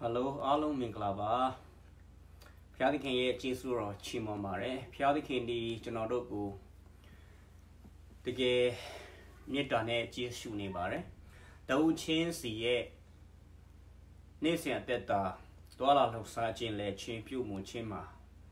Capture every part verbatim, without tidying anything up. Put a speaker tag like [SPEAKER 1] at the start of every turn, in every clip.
[SPEAKER 1] Hello, alo minglaba. Piadikin ye chisuro chimomare. Piadikin di Janodoku. The gay Nitane Jisuni bare. The Uchin see ye Nation Teta. Dwala no Sajin le chimpu muchima.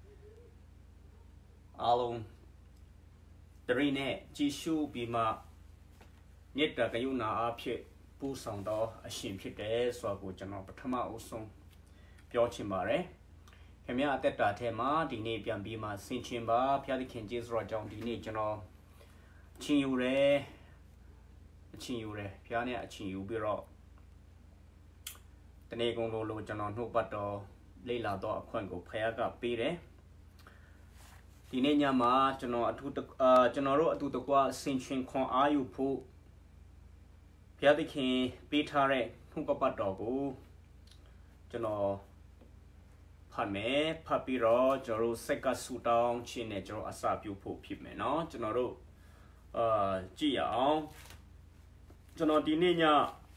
[SPEAKER 1] Alon the Rene Jishu Bima Nita Gayuna Apit. ပူဆောင်တော့အရှင်ဖြစ်တယ်ဆိုတော့ကျွန်တော်ပထမအဆုံးပြောချင်ပါတယ်ခင်ဗျာအသက်တာထဲမှာဒီနေ့ပြန်ပြီးမှဆင်ခြင်ပါဖျားသခင်ကျေးဇူးတော်ကြောင့်ဒီနေ့ကျွန်တော်ချင်ယူတယ်အချင်ယူတယ်ဖျားနဲ့အချင်ယူပြီးတော့တနေ့ကုန်လို့လို့ကျွန်တော်နှုတ်ပတ်တော်လေ့လာတော့အခွင့်ကိုဖျားကပေးတယ်ဒီနေ့ညမှာကျွန်တော်အထူးအာကျွန်တော်တို့အတူတကွဆင်ခြင်ခွန်အားယူဖို့ ဘုရားသခင်ပေးထားတဲ့နှုတ်ကပတ်တော်ကိုကျွန်တော်ဖတ်မယ်ဖတ်ပြီးတော့ကျွန်တော်တို့စက်ကဆူတောင်းခြင်းနဲ့ကျွန်တော်အစပြုဖို့ဖြစ်မယ်เนาะကျွန်တော်တို့အာကြည့်ရအောင်ကျွန်တော်ဒီနေ့ည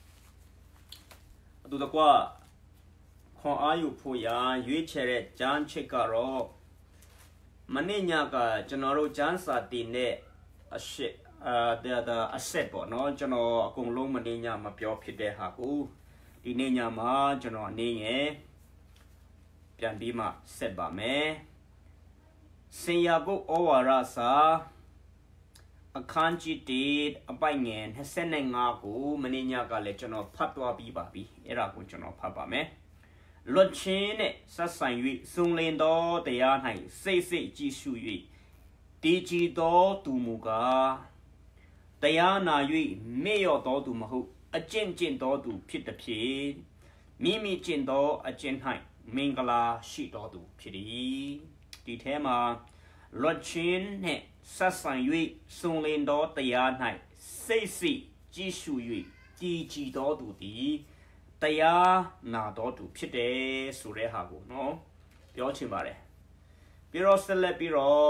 [SPEAKER 1] အတူတကွခွန်အားယူဖို့ရာရွေးချယ်တဲ့ဂျမ်းချစ်ကတော့မနေ့ညကကျွန်တော်တို့ဂျမ်းစာတင်တဲ့အရှိအာဒါအဆက်ပေါ့နော်ကျွန်တော်အကုန်လုံးမနေညမပြောဖြစ်တဲ့ဟာကိုဒီနေ့ညမှာကျွန်တော်အနေငယ်ပြန်ပြီးမှဆက်ပါမယ်စင်ယာကုတ်ဩဝါဒစာအခန်းကြီးတေအပိုင်ငယ်၂၅ကိုမနေ့ညကလည်းကျွန်တော်ဖတ်သွားပြီးပါပြီအဲ့ဒါကိုကျွန်တော်ဖတ်ပါမယ်လွတ်ချင်းနဲ့ဆက်ဆိုင်၍စုံလင်သောတရား၌စိတ်စိတ်ကြည်ရှု၍တည်ကြည်သောသူမူကား တရားနာ၍မေ့လျော့တော်သူမဟုတ်အကျင့်ကျင့်တော်သူဖြစ်သည်ဖြစ်မိမိကျင့်သောအကျင့်၌မင်္ဂလာရှိတော်သူဖြစ်သည်ဒီထဲမှာလွတ်ချင်းနှင့်ဆက်ဆံ၍စုံလင်သောတရား၌စိတ်စိတ်ကြည်ရှု၍ကြည်ကြည်တော်သူသည်တရားနာတော်သူဖြစ်တယ်ဆိုတဲ့ဟာကိုနော်ပြောချင်ပါတယ်ပြီးတော့ဆက်လက်ပြီးတော့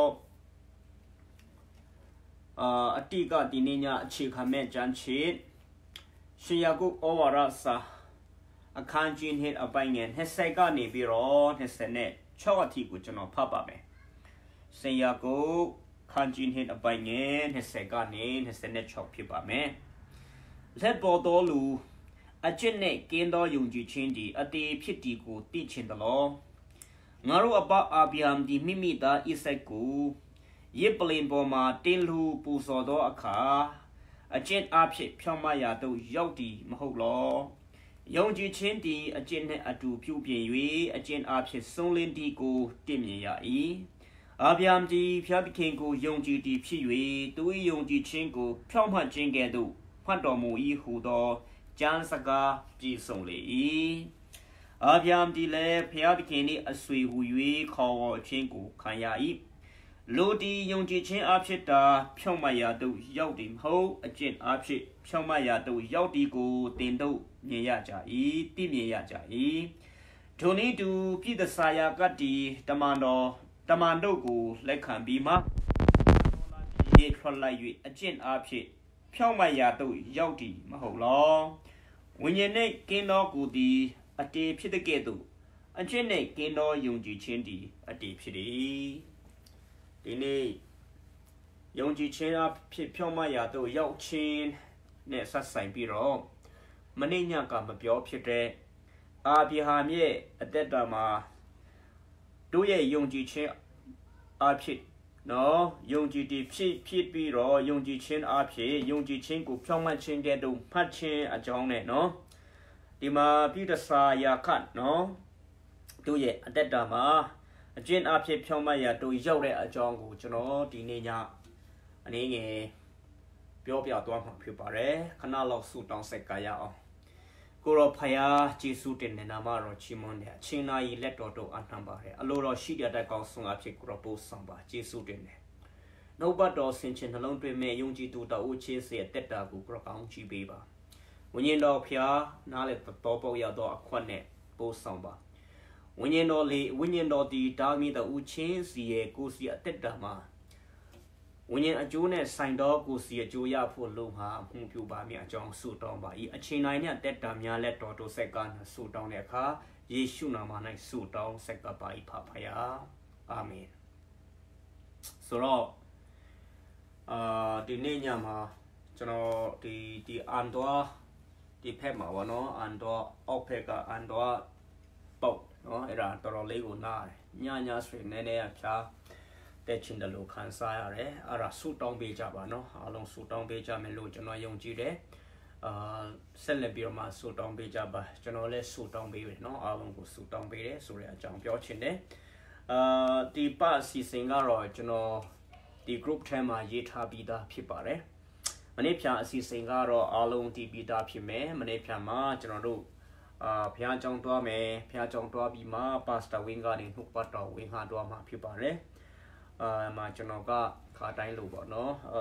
[SPEAKER 1] အာအတိကဒီနေ့ညအခြေခံမဲ့ဂျန်ချစ်ရှေယာကုဩဝါဒစာအခန်းကြီးနှစ်အပိုင်းငယ်၂၀ကနေပြီးတော့၂၆အထိကိုကျွန်တော်ဖတ်ပါမယ်ရှေယာကုခန်းကြီးနှစ်အပိုင်းငယ်၂၀ကနေ၂၆ဖြစ်ပါမယ်လက်ပေါ်တော်လူအကျင့်နဲ့ကင်းသောယုံကြည်ခြင်းဒီအတေဖြစ်ဒီကိုသိချင်တယ်လို့ငါတို့အပအာဗြဟံဒီမိမိသားဣဆက်ကို ယေပလင်ပေါ်မှာတင်းလူပူဇော်သောအခါအကျင့်အဖြစ်ဖြောင့်မရာသို့ရောက်သည်မဟုတ်လောယုံကြည်ခြင်းသည်အကျင့်နှင့်အတူပြုပြင်၍အကျင့်အဖြစ်ဆုံးလင်းသည်ကိုတင့်မြင်ရ၏အာဗြဟံသည်ဖျားသခင်ကိုယုံကြည်သည်ဖြစ်၍သူ၏ယုံကြည်ခြင်းကိုဖြောင့်မတ်ခြင်းကဲ့သို့ဖတ်တော်မူ၏ဟူသောကျမ်းစကားပြည့်စုံလေ၏အာဗြဟံသည်လည်းဖျားသခင်၏အဆွေဟူ၍ခေါ်ဝေါ်ခြင်းကိုခံရ၏လူဒီယုံကြည်ခြင်းအဖြစ်တာဖြောင့်မတ်ရာသို့ရောက်သည်မဟုတ်အကျင့်အဖြစ်ဖြောင့်မတ်ရာသို့ရောက်သည်ကိုတင်တို့မြင်ရကြ၏သိမြင်ရကြ၏ဒုန်ဤသူပြည်သစာယာကတိတမန်တော်တမန်တို့ကိုလက်ခံပြီးမှရေထွက်လိုက်၍အကျင့်အဖြစ်ဖြောင့်မတ်ရာသို့ရောက်သည်မဟုတ်လောဝိညာဉ်နှင့်ကင်းသောကိုသည်အတေဖြစ်တဲ့ကဲ့သို့အကျင့်နှင့်ကင်းသောယုံကြည်ခြင်းသည်အတေဖြစ်၏ဒီနေ့ယုံကြည်ခြင်းအဖြစ်ဖြောင့်မတ်ရာသို့ရောက်ခြင်းနဲ့ဆက်ဆိုင်ပြီးတော့မနေ့ညကမပြောဖြစ်တဲ့အာဗြဟံရဲ့အသက်တာမှာတို့ရဲ့ယုံကြည်ခြင်းအဖြစ်နော်ယုံကြည်တည်ဖြစ်ဖြစ်ပြီးတော့ယုံကြည်ခြင်းအဖြစ်ယုံကြည်ခြင်းကိုဖြောင့်မတ်ခြင်းကဲ့သို့ဖတ်ခြင်းအကြောင်းနဲ့နော်ဒီမှာပြည်တစာယာခတ်နော်တို့ရဲ့အသက်တာမှာအကျင့်အဖြစ်ဖြောင့်မတ်ရာတို့ရောက်တဲ့အကြောင်းကိုကျွန်တော်ဒီနေ့ညအနေငယ်ပြောပြသွားမှာဖြစ်ပါတယ်ခဏလောက်ဆုတောင်းဆက်ကရအောင်ကိုရောဖယားဂျေစုတင်တဲ့နာမတော်ချီးမွမ်းတဲ့အချင်းနာကြီးလက်တော်တို့အနှံပါတယ်အလိုတော်ရှိတဲ့ကောင်းဆုံးအဖြစ်ကိုရောပို့ဆောင်ပါဂျေစုတင်တယ်နှုတ်ပတ်တော်ဆင်ခြင်နှလုံးသွင်းမဲ့ယုံကြည်သူတော်ဦးချင်းစေတက်တာကိုကိုရောကောင်းချီးပေးပါဝိညာဉ်တော်ဖျားနားလေတော်ပေါရတော့အခွင့်နဲ့ပို့ဆောင်ပါဝိညာဉ်တော်လေဝိညာဉ်တော်ဒီတာမီတော်ဦးချင်းစီရဲ့ကိုစီအသက်တာမှာဝိညာဉ်အကျိုးနဲ့ဆိုင်တော်ကိုစီအကျိုးရဖို့လုံဟာမှုပြုပါမြအကြောင်းဆုတောင်းပါ၏အချိန်တိုင်းနဲ့တက်တာများလက်တော်တို့ဆက်ကဆုတောင်းတဲ့အခါယယေရှုနာမ၌ဆုတောင်းဆက်ကပ်ပါ၏ဖဖယာအာမင်ဆိုတော့အာဒီနေ့ညမှာကျွန်တော်ဒီဒီအန်တော်ဒီဖက်မှာဗောနော်အန်တော်အောက်ဖက်ကအန်တော်ပုတ်နော်အဲ့ဒါတော်တော်လေးကိုနားတယ်ညညဆွေနည်းနည်းအဖျားတဲ့ချင်းတလို့ခံစားရတယ်အဲ့ဒါဆုတောင်းပေးကြပါနော်အားလုံးဆုတောင်းပေးကြမယ်လို့ကျွန်တော်ယုံကြည်တယ်အာဆက်လက်ပြီးတော့မှဆုတောင်းပေးကြပါကျွန်တော်လည်းဆုတောင်းပေးပြီเนาะအားလုံးကိုဆုတောင်းပေးတယ်ဆိုတဲ့အကြောင်းပြောချင်တယ်အာဒီပတ်အစီအစဉ်ကတော့ကျွန်တော်ဒီ group ထဲမှာရေးထားပြီးသားဖြစ်ပါတယ်မနေ့ဖြန်အစီအစဉ်ကတော့အားလုံးတည်ပြီးသားဖြစ်မယ်မနေ့ဖြန်မှာကျွန်တော်တို့အာဖျားကြောင်းတွားမယ်ဖျားကြောင်းတွားပြီးမှ pastor wing ကနေနှုတ်ပတ်တော်ဝင်ဟာတွားမှာဖြစ်ပါတယ်အာမှာကျွန်တော်ကခါတိုင်းလို့ပေါ့เนาะအာ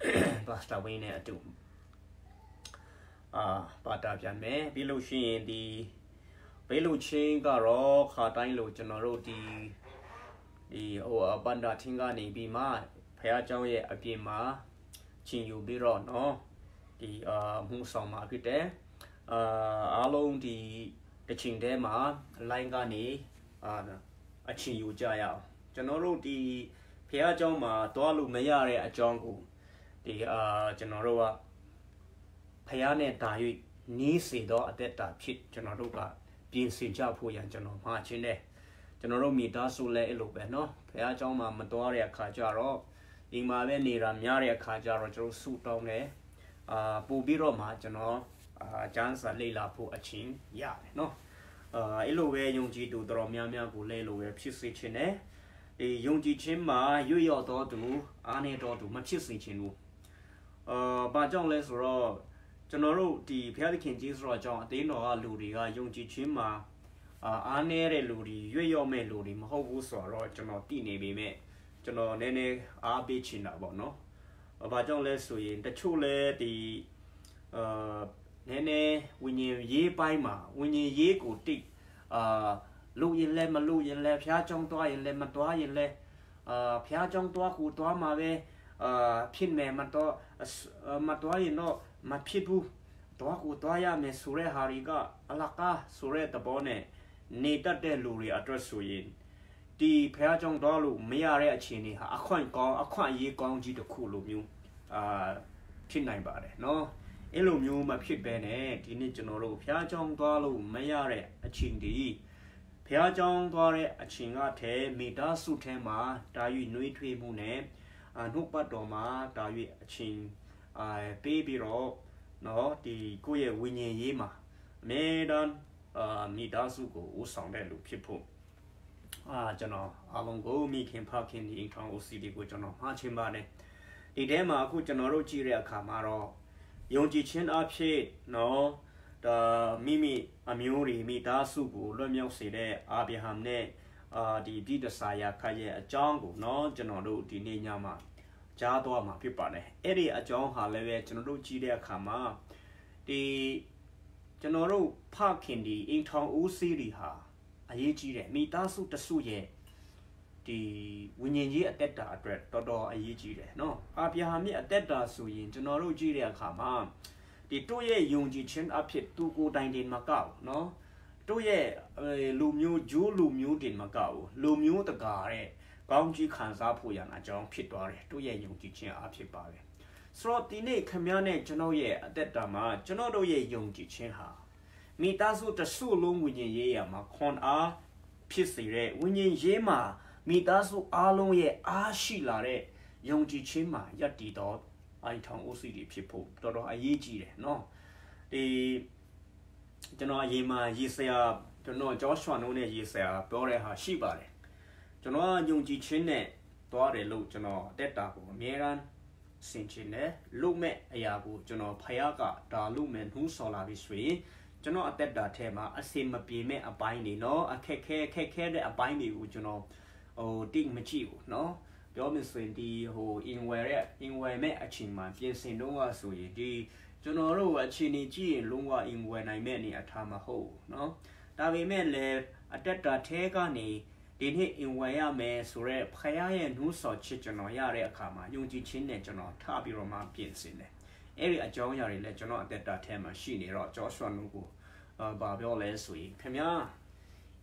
[SPEAKER 1] pastor wing နဲ့အတူအာပါတာပြန်မယ်ပြီးလို့ရှိရင်ဒီဘေးလူချင်းကတော့ခါတိုင်းလို့ကျွန်တော်တို့ဒီဒီဟိုအပန္ဒာထင်းကနေပြီးမှဖះเจ้าရဲ့အပြင်မှာချင်းယူပြီးတော့เนาะဒီအာမှုဆောင်မှာဖြစ်တယ်အာအားလုံးဒီတချင်တဲမှာ line ကနေအာအချင်းယူကြရအောင်ကျွန်တော်တို့ဒီဖះเจ้าမှာတွားလို့မရတဲ့အကြောင်းကိုဒီအာကျွန်တော်တို့ကဖះနဲ့တာ၍နီးစေတော့အသက်တာဖြစ်ကျွန်တော်တို့ကပြင်ဆင်ကြဖို့ရန်ကျွန်တော်မှာချင်းတယ်ကျွန်တော်တို့မိသားစုလည်းအဲ့လိုပဲเนาะဖះเจ้าမှာမတော်တဲ့အခါကျတော့ဒီမှာပဲနေတာများတဲ့အခါကျတော့ကျွန်တော်ဆုတောင်းတယ်အာပို့ပြီးတော့မှကျွန်တော်အာကျန်းစာလေ့လာဖို့အချင်းရတယ်เนาะအာအဲ့လိုပဲယုံကြည်သူတော်များများကိုလဲလိုပဲဖြစ်စေချင်တယ်ဒီယုံကြည်ခြင်းမှာရွတ်ရောက်တော်သူအားနေတော်သူမဖြစ်စေချင်ဘူးအာဘာကြောင့်လဲဆိုတော့ကျွန်တော်တို့ဒီဘုရားသခင်ကြီးဆိုတော့အကြောင်းအသေးတော်ကလူတွေကယုံကြည်ခြင်းမှာအာအားနေတဲ့လူတွေရွတ်ရောက်မဲ့လူတွေမဟုတ်ဘူးဆိုတော့ကျွန်တော်တည်နေပေမဲ့ကျွန်တော်နည်းနည်းအားပေးချင်တာပေါ့နော်။ဘာကြောင့်လဲဆိုရင်တချို့လဲဒီအာနည်းနည်းဝิญဉ်ရေးပိုင်းမှာဝิญဉ်ရေးကိုတိတ်အာလူရင်လဲမလူရင်လဲဖျားကြောင်းသွားရင်လဲမသွားရင်လဲအာဖျားကြောင်းသွားကိုသွားမှာပဲအာဖြစ်မယ်မတော့မသွားရင်တော့မဖြစ်ဘူးသွားကိုသွားရမယ်ဆိုတဲ့ဟာတွေကအလကားဆိုတဲ့သဘောနဲ့နေတတ်တဲ့လူတွေအတွက်ဆိုရင်ဒီဖះကြောင့်တော့လို့မရတဲ့အခြေအနေဟာအခွင့်ကောင်းအခွင့်အရေးကောင်းကြီးတစ်ခုလိုမျိုးအာဖြစ်နိုင်ပါတယ်เนาะအဲ့လိုမျိုးမဖြစ်ဘဲနဲ့ဒီနေ့ကျွန်တော်တို့ဖះကြောင့်သွားလို့မရတဲ့အခြေအနေဖះကြောင့်သွားတဲ့အချိန်ကတည်းမိသားစုထဲမှာတာ၍နှွေးထွေးမှုနဲ့အနှုတ်ပတ်တော်မှာတာ၍အချိန်အာပေးပြီးတော့เนาะဒီကိုယ့်ရဲ့ဝိညာဉ်ရေးမှာအမြဲတမ်းအာမိသားစုကိုဦးဆောင်တဲ့လူဖြစ်ဖို့အာကျွန်တော်အားလုံးကိုမိခင်ဖခင်ဒီအိမ်ထောင်ဦးစီးတွေကိုကျွန်တော်မှားချင်ပါတယ်ဒီထဲမှာအခုကျွန်တော်တို့ကြည့်တဲ့အခါမှာတော့ယုံကြည်ခြင်းအဖြစ်เนาะဒါမိမိအမျိုးတွေမိသားစုကိုလွတ်မြောက်စေတဲ့အာဗြဟံနဲ့အာဒီပြည့်တစာယာခရဲ့အကြောင်းကိုเนาะကျွန်တော်တို့ဒီနေ့ညမှာကြားတော့မှာဖြစ်ပါတယ်အဲ့ဒီအကြောင်းဟာလည်းပဲကျွန်တော်တို့ကြည့်တဲ့အခါမှာဒီကျွန်တော်တို့ဖခင်ဒီအိမ်ထောင်ဦးစီးတွေဟာအရေးကြီးတယ်မိသားစုတစုရဲ့ဒီဝิญဉ်ကြီးအသက်တာအတွက်တော်တော်အရေးကြီးတယ်เนาะအာဗြဟံရဲ့အသက်တာဆိုရင်ကျွန်တော်တို့ကြည့်တဲ့အခါမှာဒီတို့ရဲ့ယုံကြည်ခြင်းအဖြစ်သူကိုယ်တိုင်တင်မကောက်เนาะတို့ရဲ့လူမျိုးဂျိုးလူမျိုးတင်မကောက်လူမျိုးတကာတဲ့ကောင်းကြီးခံစားဖို့ရန်အကြောင်းဖြစ်သွားတယ်တို့ရဲ့ယုံကြည်ခြင်းအဖြစ်ပါပဲဆိုတော့ဒီနေ့ခမည်းနဲ့ကျွန်တော်ရဲ့အသက်တာမှာကျွန်တော်တို့ရဲ့ယုံကြည်ခြင်းဟာမိသားစုတစုလုံးဝิญဉ်ရေးရမှာခွန်အားဖြစ်စေတဲ့ဝิญဉ်ရေးမှာမိသားစုအားလုံးရဲ့အားရှိလာတဲ့ယုံကြည်ခြင်းမှာယက်တည်တော့အိုင်ထောင်ဦးစီးတွေဖြစ်ဖို့တော်တော်အရေးကြီးတယ်เนาะဒီကျွန်တော်အရင်မှာရေးဆရာကျွန်တော်ဂျောရှွာနိုးနဲ့ရေးဆရာပြောတဲ့ဟာရှိပါတယ်ကျွန်တော်ယုံကြည်ခြင်းနဲ့သွားတယ်လို့ကျွန်တော်တက်တာကိုအမြဲတမ်းစင်ချင်တယ်လို့မဲ့အရာကိုကျွန်တော်ဖယားကဒါလို့မဲ့နှူးဆော်လာပြီးဆိုရင်ကျွန်တော်အသက်တာထဲမှာအစင်မပြေမဲ့အပိုင်းတွေเนาะအခက်ခဲခက်ခဲတဲ့အပိုင်းတွေကိုကျွန်တော်ဟိုတိတ်မကြည့်ဘူးเนาะပြောမစင်ဒီဟိုအင်ဝယ်ရဲ့အင်ဝယ်မဲ့အချိန်မှာပြင်ဆင်တော့ကဆိုရင်ဒီကျွန်တော်တို့အချိန်ကြီးကြည့်ရင်လုံးဝအင်ဝယ်နိုင်မဲ့နေအထားမဟုတ်เนาะဒါပေမဲ့လည်းအတက်တာထဲကနေဒီနေ့အင်ဝယ်ရမယ်ဆိုတော့ဖယားရဲ့နှူးဆော်ချစ်ကျွန်တော်ရတဲ့အခါမှာယုံကြည်ခြင်းနဲ့ကျွန်တော်ထားပြီးတော့မှပြင်ဆင်တယ်အဲ့ဒီအကြောင်းအရာတွေလည်းကျွန်တော်အသက်တာထဲမှာရှိနေတော့ဂျောရှွာနိုးကိုအာဘာပြောလဲဆိုရင်ခင်ဗျာ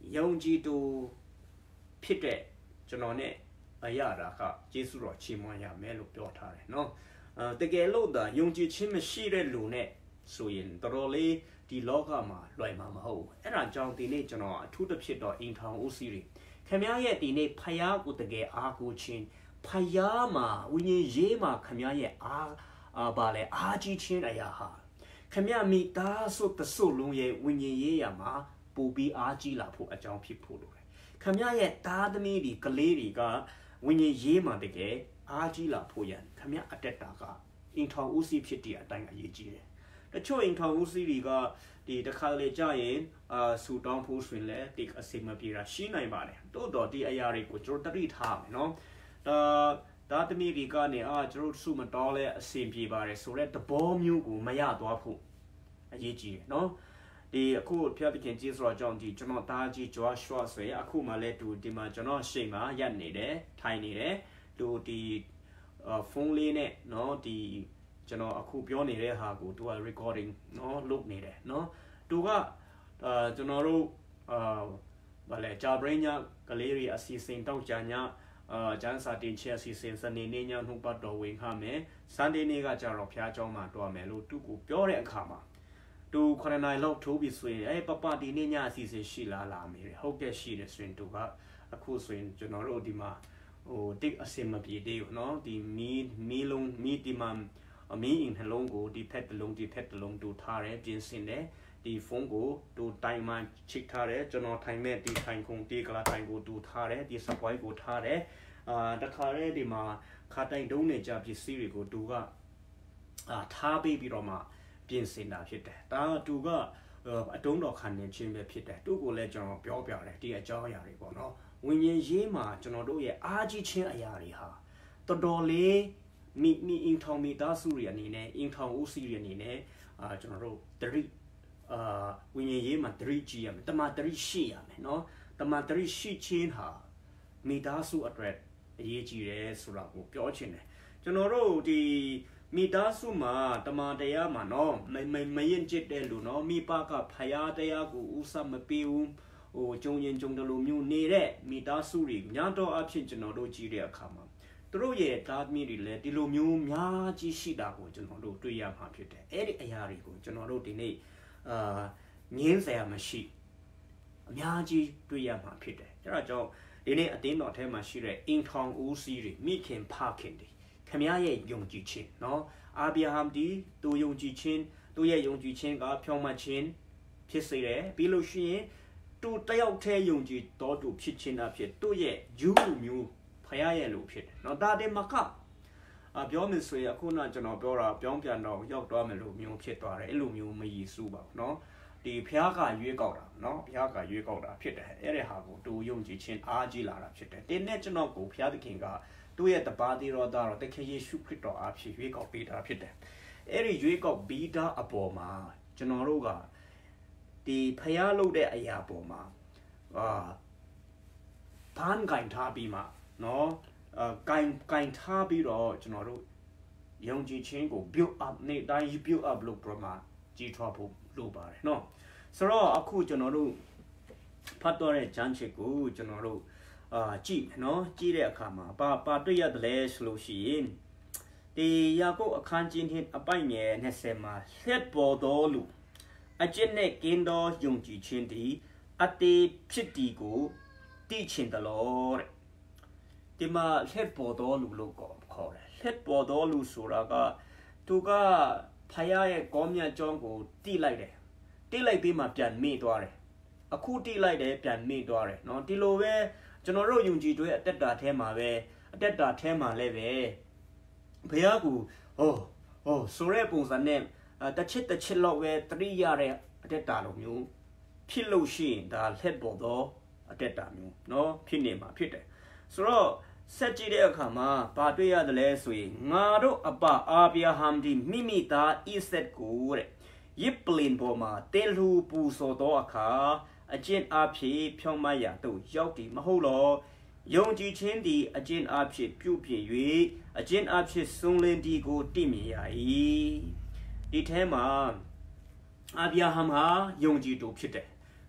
[SPEAKER 1] 用几多撇的，就那呢，哎呀，那个结束了，起码也没路表他嘞，喏，呃，这个路的用几起码细的路呢，所以到了哩，啲老个嘛来嘛嘛好，一然将啲呢就那土的撇到银行乌西哩，看咩嘢啲呢拍呀个这个阿古钱，拍呀嘛，为呢嘢嘛，看咩嘢阿啊把嘞阿几钱哎呀哈。看咩米大数的数龙也为人也呀嘛，不比阿基拉普阿张皮普了。看咩也大的米里格里里个为人也嘛的个阿基拉普人，看咩阿得大个，樱桃乌西皮地啊，当然也知嘞。那像樱桃乌西里个，啲的卡嘞家人啊，苏当普顺嘞，啲个什么比啦，西南吧嘞，都到啲哎呀哩个做得里他喏，呃。大的米里个呢啊，就数么多嘞，先皮吧嘞，所以的保苗股没呀多铺，也知喏。第အခုဖျက်ပြခင်ကြီးဆိုတော့ကြောင့်ဒီကျွန်တော်တာကြီးကြွားရွှာဆွေအခုမှလည်းတူဒီမှာကျွန်တော်ရှိမှရက်နေတယ်ထိုင်နေတယ်တူဒီဖုန်းလေးနဲ့နော်ဒီကျွန်တော်အခုပြောနေတဲ့ဟာကိုသူက recording နော်လုပ်နေတယ်နော်သူကအာကျွန်တော်တို့အာဘာလဲဂျာဘရင်းညာကလေးတွေအစီအစဉ်တောက်ကြညာအာဂျန်စာတင်ချအစီအစဉ်စနေနေ့ညနှုတ်ပတ်တော်ဝင်ခမယ်စန်ဒေးနေ့ကကြတော့ဖျားเจ้าမှာတွားမယ်လို့သူကိုပြောတဲ့အခါမှာတူခရနိုင်လောက်ထိုးပြီးဆိုရင်အဲပပဒီနေ့ညအစီအစဉ်ရှိလားလာမယ်ဟုတ်ကဲ့ရှိတယ်ဆိုရင်သူကအခုဆိုရင်ကျွန်တော်တို့ဒီမှာဟိုတစ်အစင်မပြေသေးဘူးเนาะဒီမီမီလုံးမီဒီမမ်အမီအင်နှလုံးကိုဒီဖက်တလုံးဒီဖက်တလုံးတူထားတယ်ပြင်ဆင်တယ်ဒီဖုန်းကိုတူတိုင်မှချစ်ထားတယ်ကျွန်တော်ထိုင်မဲ့ဒီထိုင်ခုံဒီကလာတိုင်ကိုတူထားတယ်ဒီစပွိုင်းကိုထားတယ်အာတခါရဲဒီမှာခါတိုင်တုံးနေကြပစ္စည်းတွေကိုတူကအာထားပေးပြီးတော့မှပြင်ဆင်တာဖြစ်တယ်ဒါကသူကအတုံးတော်ခံနေခြင်းပဲဖြစ်တယ်သူ့ကိုလည်းကျွန်တော်ပြောပြတယ်ဒီအကြောင်းအရာတွေပေါ့နော်ဝิญဉ်ရေးမှာကျွန်တော်တို့ရဲ့အားကြီးခြင်းအရာတွေဟာတော်တော်လေးမိမိအင်ထောင်မီသားစုတွေအနေနဲ့အင်ထောင်ဦးစီးတွေအနေနဲ့အာကျွန်တော်တို့တရိအာဝิญဉ်ရေးမှာတရိကြည့်ရမယ်တမတရိရှိရမယ်နော်တမတရိရှိခြင်းဟာမိသားစုအတွက်အရေးကြီးတယ်ဆိုတာကိုပြောချင်တယ်ကျွန်တော်တို့ဒီမိသားစုမှာတမန်တရားမှာနော်မမမရင်ကျစ်တဲ့လူနော်မိဘကဖယားတရားကိုဥစားမပေးဘူးဟိုကျုံရင်ကျုံတယ်လို့မျိုးနေတဲ့မိသားစုတွေညတော့အဖြစ်ကျွန်တော်တို့ကြည့်တဲ့အခါမှာသူတို့ရဲ့သားသမီးတွေလည်းဒီလိုမျိုးများကြီးရှိတာကိုကျွန်တော်တို့တွေ့ရမှာဖြစ်တယ်အဲ့ဒီအရာတွေကိုကျွန်တော်တို့ဒီနေ့အာငင်းစရာမရှိအများကြီးတွေ့ရမှာဖြစ်တယ်အဲ့ဒါကြောင့်ဒီနေ့အတင်းတော်ထဲမှာရှိတဲ့အင်ထောင်ဦးစီးတွေမိခင်ဖခင်တွေခမရဲ့ယုံကြည်ခြင်းနော်အာဗြဟံဒီသူယုံကြည်ခြင်းသူရဲ့ယုံကြည်ခြင်းကဖြောင့်မတ်ခြင်းဖြစ်စေတယ်ပြီးလို့ရှိရင်သူတယောက်တည်းယုံကြည်တော်သူဖြစ်ခြင်းအဖြစ်သူရဲ့ယူမျိုးဖယားရဲ့လူဖြစ်တယ်နော်ဒါတည်းမကအပြောမယ်ဆိုရင်အခုနကျွန်တော်ပြောတာပြောင်းပြန်တော့ရောက်သွားမယ်လို့မျိုးဖြစ်သွားတယ်အဲ့လိုမျိုးမရည်စူးပါဘူးနော်ဒီဖျားကရွေးကောက်တာနော်ဖျားကရွေးကောက်တာဖြစ်တယ်အဲ့ဒီဟာကိုသူယုံကြည်ခြင်းအားကြီးလာတာဖြစ်တယ်တင်းနဲ့ကျွန်တော်ကိုဖျားသခင်ကသူ့ရဲ့တပါးသေးတော်သားတော်တခင်ယေရှုခရစ်တော်အဖြစ်ရွေးကောက်ပေးတာဖြစ်တယ်အဲ့ဒီရွေးကောက်ပြီးတာအပေါ်မှာကျွန်တော်တို့ကဒီဖျားလုပ်တဲ့အရာပေါ်မှာအာဘန်ဂိုင်ထားပြီးမှနော်အာဂိုင်ဂိုင်ထားပြီးတော့ကျွန်တော်တို့ယုံကြည်ခြင်းကို build up နေတိုင်း build up လုပ်ပြမှာကြီးထွားဖို့လိုပါတယ်နော်ဆိုတော့အခုကျွန်တော်တို့ဖတ်တော့တဲ့ဂျန်ချစ်ကိုကျွန်တော်တို့အာကြည့်နော်ကြည့်တဲ့အခါမှာပါပါတွေ့ရတယ်လဲဆိုလို့ရှိရင်ဒီယာကုပ်အခန်းကြီးနှစ်အပိုင်ငယ်နှစ်ဆယ်မှာဆက်ပေါ်တော်လူအကျင့်နဲ့ကင်းတော်ယုံကြည်ခြင်းဒီအတေဖြစ်ဒီကိုတိချင်တယ်လို့တဲ့ဒီမှာဆက်ပေါ်တော်လူလို့ခေါ်တယ်ဆက်ပေါ်တော်လူဆိုတာကသူကဖယားရဲ့ကောင်းမြတ်ကြောင်းကိုတိလိုက်တယ်တိလိုက်ပြီးမှပြန်မေ့သွားတယ်အခုတိလိုက်တယ်ပြန်မေ့သွားတယ်နော်ဒီလိုပဲကျွန်တော်တို့ယုံကြည်တွေအတက်တာထဲမှာပဲအတက်တာထဲမှာလည်းပဲဘုရားကိုဟောဟောဆိုရဲပုံစံနဲ့တစ်ချစ်တစ်ချစ်လောက်ပဲတတိရတဲ့အတက်တာလိုမျိုးဖြစ်လို့ရှိရင်ဒါလက်ပေါ်တော့အတက်တာမျိုးเนาะဖြစ်နေမှာဖြစ်တယ်ဆိုတော့ဆက်ကြည့်တဲ့အခါမှာဘာတွေ့ရတယ်လဲဆိုရင်ငါတို့အပအာဗြဟံဒီမိမိသားဣဆက်ကိုတဲ့ယစ်ပလင်ပေါ်မှာတဲလူပူစောတော့အခါအကျင့်အဖြစ်ဖြောင်းမရတို့ရောက်တည်မဟုတ်လောယုံကြည်ခြင်းသည်အကျင့်အဖြစ်ပြုပြင်၍အကျင့်အဖြစ်ဆုံးလင်းဒီကိုတည်မြင်ရ၏ဒီထဲမှာအာဗြဟံဟာယုံကြည်သူဖြစ်တယ်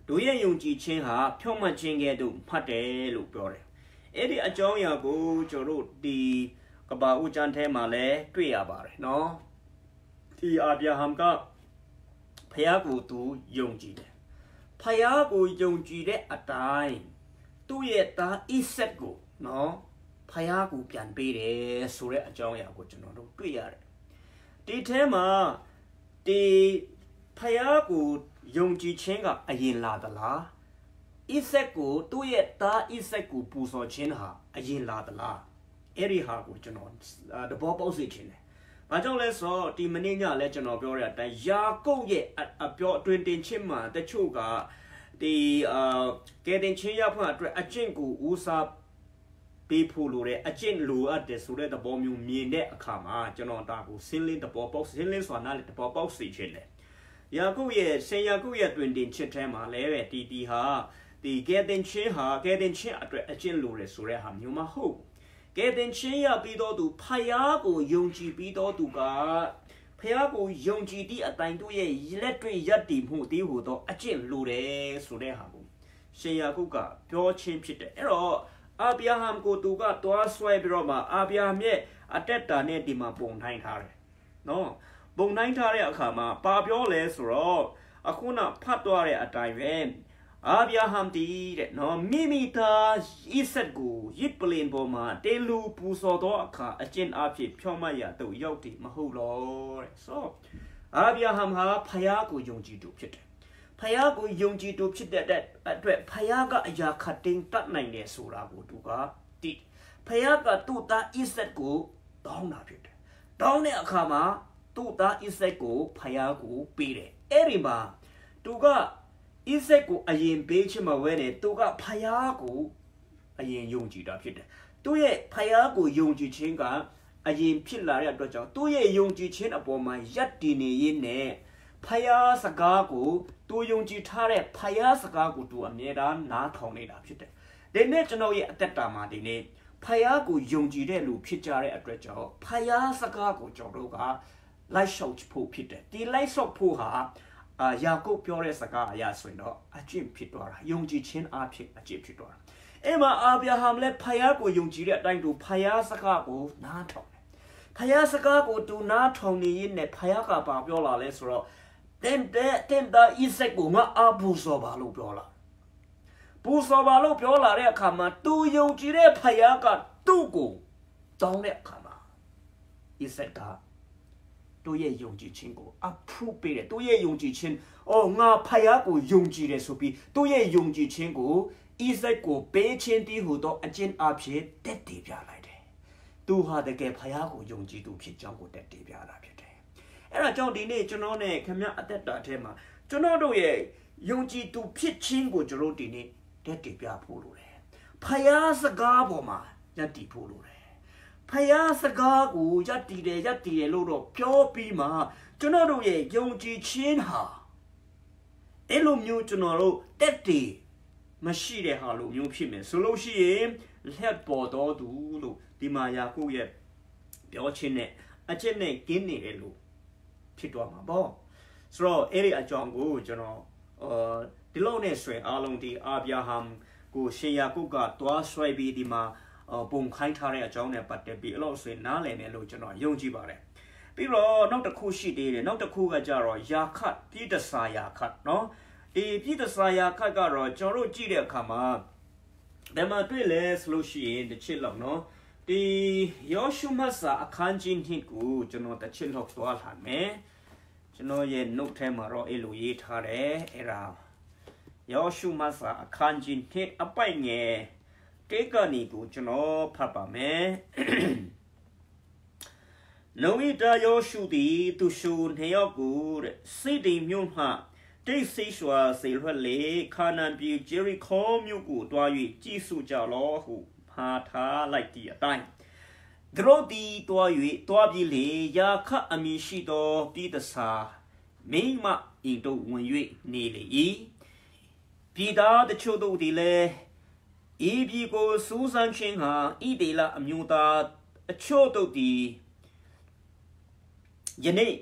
[SPEAKER 1] တို့ရဲ့ယုံကြည်ခြင်းဟာဖြောင့်မတ်ခြင်းကဲ့သို့မှတ်တယ်လို့ပြောတယ်အဲ့ဒီအကြောင်းအရာကိုကျွန်တော်တို့ဒီကဘာဦးကျမ်းထဲမှာလည်းတွေ့ရပါတယ်နော်ဒီအာဗြဟံကဖျားကိုသူယုံကြည်တယ်ဖျားကိုယုံကြည်တဲ့အတိုင်းသူ့ရဲ့သားဣဆက်ကိုနော်ဖျားကိုပြန်ပေးတယ်ဆိုတဲ့အကြောင်းအရာကိုကျွန်တော်တို့တွေ့ရတယ်ဒီထဲမှာဒီဖျားကိုယုံကြည်ခြင်းကအရင်လာသလားဣဆက်ကိုသူ့ရဲ့သားဣဆက်ကိုပူဇော်ခြင်းဟာအရင်လာသလားအဲ့ဒီဟာကိုကျွန်တော်တဘောပေါက်စေခြင်းတယ်။ဘာကြောင့်လဲဆိုတော့ဒီမနေ့ညလည်းကျွန်တော်ပြောတဲ့အတိုင်းယာကုပ်ရဲ့အပြောအတွင်တင်ခြင်းမှာတချို့ကဒီအာကဲတင်ချင်းရဖို့အတွက်အကျင့်ကိုဦးစားပေးဖို့လိုတဲ့အကျင့်လိုအပ်တယ်ဆိုတဲ့သဘောမျိုးမြင်တဲ့အခါမှာကျွန်တော်ဒါကိုစင်းလင်းသဘောပေါက်စင်းလင်းစွာနားလေသဘောပေါက်စေခြင်းတယ်။ယာကုပ်ရဲ့ဆင်ယာကုပ်ရဲ့တွင်တင်ချစ်ထဲမှာလည်းပဲတီတီဟာဒီကဲတင်ချင်းဟာကဲတင်ချင်းအတွက်အကျင့်လိုတယ်ဆိုတဲ့ဟာမျိုးမဟုတ်ကဲတင်ချင်းရပြီးတော့သူဖယားကိုယုံကြည်ပြီးတော့သူကဖယားကိုယုံကြည်သည့်အတိုင်းတို့ရဲ့လက်တွေ့ယက်တည်မှုတည်ဟူသောအကျင့်လိုတယ်ဆိုတဲ့ဟာကိုရှင်ယာကုပ်ကပြောချင်းဖြစ်တယ်အဲ့တော့အာဗြဟံကိုသူကတွားဆွဲပြီးတော့မှအာဗြဟံရဲ့အတက်တာနဲ့ဒီမှာပုံထိုင်းထားတယ်နော်ပုံထိုင်းထားတဲ့အခါမှာပါပြောလဲဆိုတော့အခုနဖတ်သွားတဲ့အတိုင်းပဲအာဗြဟံတီးတဲ့နော်မိမိသားဣဆက်ကိုရစ်ပလင်ပေါ်မှာတေလူပူဇော်သောအခါအကျင့်အဖြစ်ဖြောင့်မတ်ရသူရောက်တည်မဟုတ်လို့တဲ့ဆိုအာဗြဟံဟာဖယားကိုယုံကြည်သူဖြစ်တယ်ဖယားကိုယုံကြည်သူဖြစ်တဲ့အတွက်ဖယားကအရာခတ်တင်တတ်နိုင်တယ်ဆိုတာကိုသူကတိဖယားကသူ့သားဣဆက်ကိုတောင်းတာဖြစ်တယ်တောင်းတဲ့အခါမှာသူ့သားဣဆက်ကိုဖယားကိုပေးတယ်အဲ့ဒီမှာသူကဣဆက်ကိုအရင်ပေးချင်မှဝဲတယ်သူကဖယားကိုအရင်ယုံကြည်တာဖြစ်တယ်သူရဲ့ဖယားကိုယုံကြည်ခြင်းကအရင်ဖြစ်လာတဲ့အတွက်ကြောင့်သူရဲ့ယုံကြည်ခြင်းအပေါ်မှာယက်တည်နေရင်းနဲ့ဖယားစကားကိုသူယုံကြည်ထားတဲ့ဖယားစကားကိုသူအမြဲတမ်းနားထောင်နေတာဖြစ်တယ်ဒီနေ့ကျွန်တော်ရဲ့အသက်တာမှာဒီနေ့ဖယားကိုယုံကြည်တဲ့လူဖြစ်ကြတဲ့အတွက်ကြောင့်ဖယားစကားကိုကျွန်တော်တို့ကလိုက်လျှောက်ဖို့ဖြစ်တယ်ဒီလိုက်လျှောက်ဖို့ဟာအာယာကုပ်ပြောတဲ့စကားအရာဆိုရင်တော့အကျင့်ဖြစ်သွားတာယုံကြည်ခြင်းအဖြစ်အကျင့်ဖြစ်သွားတာအဲ့မှာအာဗြဟံလည်းဖယားကိုယုံကြည်တဲ့အတိုင်းသူဖယားစကားကိုနားထောင်တယ်ဖယားစကားကိုသူနားထောင်နေရင်လည်းဖယားကပါပြောလာလဲဆိုတော့တင်တဲ့တင်တာဣဆက်ကိုငါအဘူစောပါလို့ပြောလာပူစောပါလို့ပြောလာတဲ့အခါမှာသူယုံကြည်တဲ့ဖယားကသူ့ကိုတောင်းတဲ့အခါမှာဣဆက်ကတို့ရဲ့ယုံကြည်ခြင်းကိုအဖူးပေးတယ်တို့ရဲ့ယုံကြည်ခြင်းအော်ငါဖယားကိုယုံကြည်တယ်ဆိုပြီးတို့ရဲ့ယုံကြည်ခြင်းကိုဣဆက်ကိုပေးခြင်းတည်းဟူသောအကျင့်အဖြစ်တက်တည်ပြလိုက်တယ်သူဟာတကယ်ဖယားကိုယုံကြည်သူဖြစ်ကြောင်းကိုတက်တည်ပြတာဖြစ်တယ်အဲ့ဒါကြောင့်ဒီနေ့ကျွန်တော်နဲ့ခင်ဗျအသက်တာထဲမှာကျွန်တော်တို့ရဲ့ယုံကြည်သူဖြစ်ခြင်းကိုကျွန်တော်ဒီနေ့တက်တည်ပြဖို့လိုတယ်ဖယားစကားပေါ်မှာယက်တည်ဖို့လိုတယ်ဖယားစကားကိုယက်တည်တယ်ယက်တည်တယ်လို့တော့ပြောပြီးမှကျွန်တော်တို့ရဲ့ယုံကြည်ခြင်းဟာအဲ့လိုမျိုးကျွန်တော်တို့တက်တည်မရှိတဲ့ဟာလိုမျိုးဖြစ်မယ်ဆိုလို့ရှိရင်လက်ပေါ်တော်သူလို့ဒီမာယာကုရဲ့ပြောခြင်းနဲ့အချက်နဲ့ကင်းနေတယ်လို့ဖြစ်သွားမှာပေါ့ဆိုတော့အဲ့ဒီအကြောင်းကိုကျွန်တော်အာဒီလိုနဲ့ဆိုရင်အားလုံးဒီအာဗြဟံကိုရှင်ယာကုကတွားဆွဲပြီးဒီမှာပုံခိုင်းထားတဲ့အကြောင်းနဲ့ပတ်သက်ပြီးအဲ့လိုဆိုရင်နားလည်မယ်လို့ကျွန်တော်ယုံကြည်ပါတယ်ပြီးတော့နောက်တစ်ခုရှိသေးတယ်နောက်တစ်ခုကကြတော့ယာခတ်ပြည်တစာယာခတ်เนาะဒီပြည်တစာယာခတ်ကတော့ကျွန်တော်တို့ကြည့်တဲ့အခါမှာဘယ်မှာတွေ့လဲဆိုလို့ရှိရင်တစ်ချက်လောက်เนาะဒီယောရှုမဆာအခန်းကြီးနှစ်ကိုကျွန်တော်တစ်ချက်လောက်သွားလာမယ်ကျွန်တော်ရဲ့ note ထဲမှာတော့အဲ့လိုရေးထားတယ်အဲ့ဒါယောရှုမဆာအခန်းကြီးနှစ်အပိုင်ငယ်တေကနေကိုကျွန်တော်ဖတ်ပါမယ်နိုဝိတာယောရှုသည်သူရှုနှစ်ယောက်ကိုစိတ်တိမ်မြို့မှတိတ်ဆိတ်စွာစေလွှတ်လေခါနန်ပြည်ဂျေရီခေါမြို့ကိုတွား၍ကြည်စုကြလောဟုဖာထားလိုက်သည့်အတိုင်းသူတို့သည်တွား၍တွားပြီးလေယာခအမည်ရှိသောပြည်တစာမိမဤတို့ဝင်၍နေလေ၏ပြည်သားတချို့တို့သည်လည်းဤပြည်ကိုစူးစမ်းခြင်းဟာဣဒေလအမျိုးသားအချို့တို့သည်ယနေ့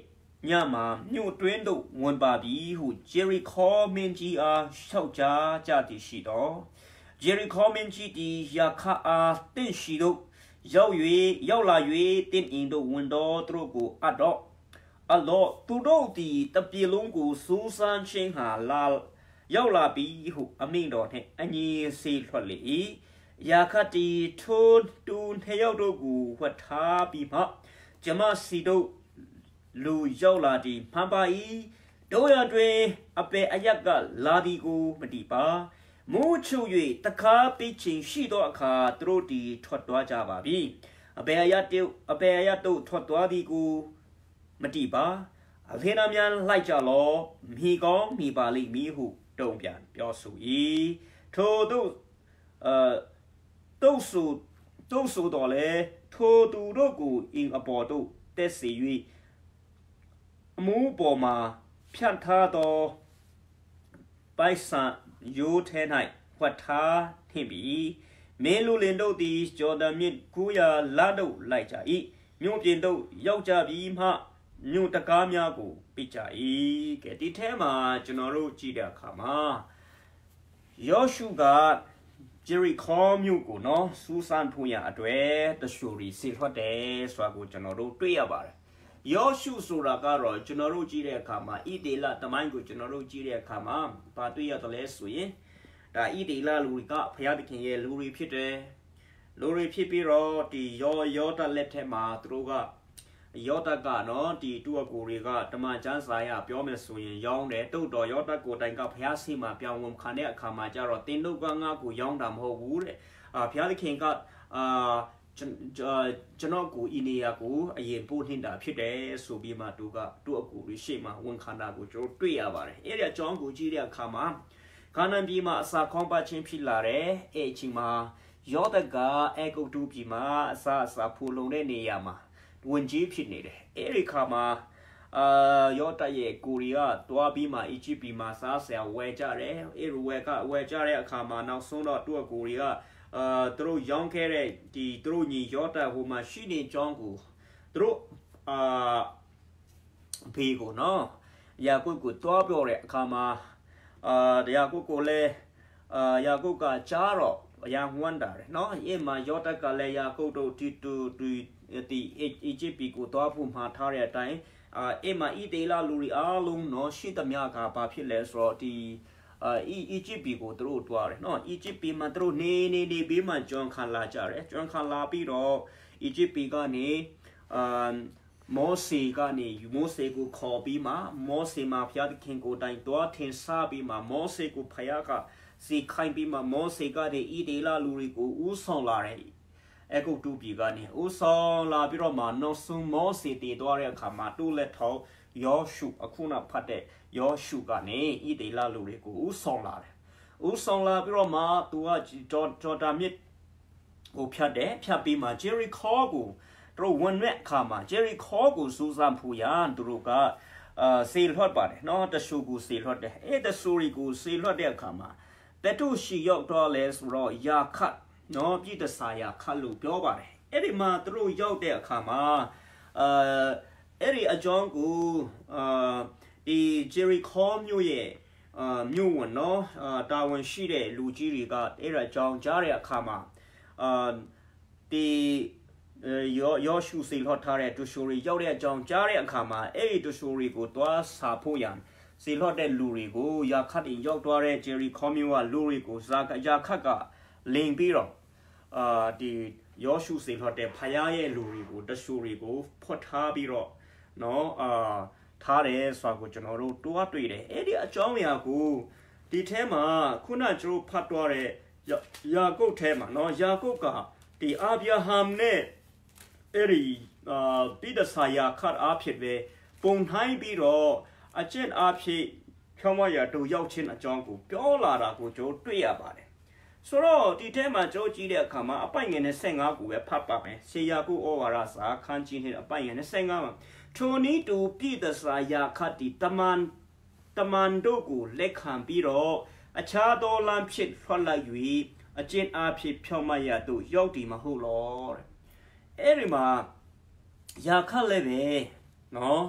[SPEAKER 1] ညမှာမြို့တွင်းသို့ဝင်ပါပြီဟုဂျေရီခေါမင်းကြီးအားလျှောက်ကြားကြသည်ရှိသောဂျေရီခေါမင်းကြီးသည်ယာခအားတင့်ရှိသို့ရောက်၍ရောက်လာ၍တင့်အင်တို့ဝင်တော်သူတို့ကိုအတော့အလောသူတို့သည်တပြေလုံးကိုစူးစမ်းခြင်းဟာလာရောက်လာပြီဟုအမိန့်တော်နှင့်အညီစေထွက်လေ၏ယာခတီထိုတူနှစ်ယောက်တို့ကိုဝတ်ထားပြီးမှဂျမစီတို့လူရောက်လာသည်မှန်ပါ၏တို့ရတွင်အပေအယက်ကလာသည်ကိုမတည်ပါမူးချူ၍တကားပိချင်းရှိသောအခါသူတို့သည်ထွက်သွားကြပါပြီအပေအယတ်တို့အပေအယတ်တို့ထွက်သွားသည်ကိုမတည်ပါအဖေနာများလိုက်ကြလောမိကောင်းမိပါလိမ့်မည်ဟုတုံ့ပြန်ပြောဆို၏ထိုတို့အာတို့ဆိုတို့ဆိုတော်လေထိုသူတို့ကိုအင်အပေါ်တို့တက်စီ၍အမှုပေါ်မှာဖြတ်ထားသောပိုက်ဆံရိုးထဲ၌ဝတ်ထားနှင့်ပြီးမင်းလူလင်တို့သည်ဂျော်ဒန်မြစ်ကူးရာလာတို့လိုက်ကြ၏မြို့ပြင်တို့ရောက်ကြပြီးမှမြို့တကားများကိုပိတ်ကြ၏ကဲဒီထဲမှာကျွန်တော်တို့ကြည့်တဲ့အခါမှာယောရှုကဂျေရီခေါမြို့ကိုနော်စူးစမ်းဖို့ရအတွက်တရှူရီစီထွက်တယ်ဆိုတာကိုကျွန်တော်တို့တွေ့ရပါတယ်ယောရှုဆိုတာကတော့ကျွန်တော်တို့ကြည့်တဲ့အခါမှာဣဒေလတမိုင်းကိုကျွန်တော်တို့ကြည့်တဲ့အခါမှာဘာတွေ့ရတယ်လဲဆိုရင်ဒါဣဒေလလူကဘုရားသခင်ရဲ့လူတွေဖြစ်တယ်လူတွေဖြစ်ပြီးတော့ဒီယောယောဒလက်ထက်မှာသူတို့ကယောဒကနော်ဒီတူအကိုတွေကတမန်ကျမ်းစာရပြောမယ်ဆိုရင်ရောင်းတယ်တုတ်တော်ယောဒကိုတိုင်ကဘုရားရှိခိုးပြောင်းဝင်ခံတဲ့အခါမှာကျတော့တင်းတို့ကငါ့ကိုရောင်းတာမဟုတ်ဘူးတဲ့အာဘုရားသခင်ကအာကျွန်တော်ကိုအီနီယာကိုအရင်ပို့နှင်တာဖြစ်တယ်ဆိုပြီးမှသူကသူ့အကူရှေ့မှာဝန်ခံတာကိုကျွန်တော်တွေ့ရပါတယ်အဲ့ဒီအကြောင်းကိုကြည့်တဲ့အခါမှာခါနန်ပြည်မှာအစာခေါင်းပတ်ခြင်းဖြစ်လာတယ်အဲ့အချိန်မှာယောဒကအဂုတ်တူပြည်မှာအစာအစာဖူလုံတဲ့နေရာမှာဝင်ကြီးဖြစ်နေတယ်အဲ့ဒီခါမှာအာယောဒရဲ့ကိုရီးယားတွားပြီးမှအီဂျစ်ပြည်မှာစားဆရာဝယ်ကြတယ်အဲ့ဒီဝယ်ကဝယ်ကြတဲ့အခါမှာနောက်ဆုံးတော့သူ့ကိုရီးယားအာသူတို့ရောင်းခဲ့တဲ့ဒီသူတို့ညီယောဒဟိုမှာရှိနေကြောင်းကိုသူတို့အာဘေးကိုနော်ယာကုပ်ကိုတွားပြောတဲ့အခါမှာအာယာကုပ်ကိုလည်းအာယာကုပ်ကကြားတော့အရာဝမ်းတာတယ်နော်အဲ့မှာယောဒကလည်းယာကုပ်တို့တီတူတီဒီအီဂျစ်ပြည်ကိုတွားဖို့မှာထားတဲ့အတိုင်းအာအဲ့မှာဣဒေလလူတွေအားလုံးနော်ရှိသမျှကဘာဖြစ်လဲဆိုတော့ဒီအာအီဂျစ်ပြည်ကိုသူတို့တွားတယ်နော်အီဂျစ်ပြည်မှာသူတို့နေနေနေပြီးမှကျွမ်းခံလာကြတယ်ကျွမ်းခံလာပြီးတော့အီဂျစ်ပြည်ကနေအာမောစေကနေမောစေကိုခေါ်ပြီးမှမောစေမှာဖျားသခင်ကိုတိုင်တွားထင်ရှားပြီးမှမောစေကိုဖျားကစီခိုင်းပြီးမှမောစေကတဲ့ဣဒေလလူတွေကိုဦးဆောင်လာတယ်အကုတ်တူပြည်ကနေဦးဆောင်လာပြီးတော့မှနောက်ဆုံးမောစေတည်သွားတဲ့အခါမှာတူလက်ထောက်ယောရှုအခုနဖတ်တဲ့ယောရှုကနေဣဒေလလူတွေကိုဦးဆောင်လာတယ်ဦးဆောင်လာပြီးတော့မှသူကဂျော်ဒန်မြစ်ကိုဖြတ်တယ်ဖြတ်ပြီးမှဂျေရီခေါကိုသူတို့ဝင်တဲ့အခါမှာဂျေရီခေါကိုစူးစမ်းဖို့ရန်သူတို့ကအာစေလွှတ်ပါတယ်နော်တရှုကိုစေလွှတ်တယ်အဲ့တဆူရီကိုစေလွှတ်တဲ့အခါမှာတတူရှိရောက်တော့လဲဆိုတော့ယာခတ်နော်ပြည်တစာယာခတ်လို့ပြောပါတယ်အဲ့ဒီမှာသူတို့ရောက်တဲ့အခါမှာအာအဲ့ဒီအကြောင်းကိုအာဒီဂျေရီခေါမြို့ရဲ့အာမြို့ဝင်နော်အာတာဝန်ရှိတဲ့လူကြီးတွေကအဲ့ဒါအကြောင်းကြားတဲ့အခါမှာအာဒီယောယောရှုစေလွှတ်ထားတဲ့တူရှိုရီရောက်တဲ့အကြောင်းကြားတဲ့အခါမှာအဲ့ဒီတူရှိုရီကိုတွားစာဖို့ရန်စေလွှတ်တဲ့လူတွေကိုယာခတ်ရင်ရောက်သွားတဲ့ဂျေရီခေါမြို့ကလူတွေကိုဇာကယာခတ်ကလင်ပြီးတော့အာဒီယောရှုစေလွှတ်တဲ့ဖယားရဲ့လူတွေကိုတရှူတွေကိုဖွက်ထားပြီးတော့နော်အာထားတယ်ဆိုတာကိုကျွန်တော်တို့တွားတွေ့တယ်အဲ့ဒီအကြောင်းအရာကိုဒီထဲမှာခုနကျွန်တော်ဖတ်သွားတဲ့ယာကုပ်ထဲမှာနော်ယာကုပ်ကဒီအာဗြဟံနဲ့အဲ့ဒီအာပိဒဆာယာခတ်အားဖြစ်ပဲပုံထိုင်းပြီးတော့အကျင့်အားဖြင့်ဖြောင်းမရတူရောက်ခြင်းအကြောင်းကိုပြောလာတာကိုကျွန်တော်တွေ့ရပါတယ်ဆိုတော့ဒီထဲမှာကျွန်တော်ကြည့်တဲ့အခါမှာအပိုင်ငယ်နဲ့ဆက်ငါးကိုပဲဖတ်ပါမယ်ရှေယာကုဩဝါဒစာခန်းကြီးနဲ့အပိုင်ငယ်နဲ့ဆက်ငါးမှာထိုနည်းတူပိဒဆာယာခတ်ဒီတမန်တမန်တို့ကိုလက်ခံပြီးတော့အခြားသောလမ်းဖြစ်ထွက်လိုက်၍အကျင့်အားဖြင့်ဖြောင်းမရတူရောက်တည်မဟုတ်လောတဲ့အဲ့ဒီမှာယာခတ်လည်းပဲနော်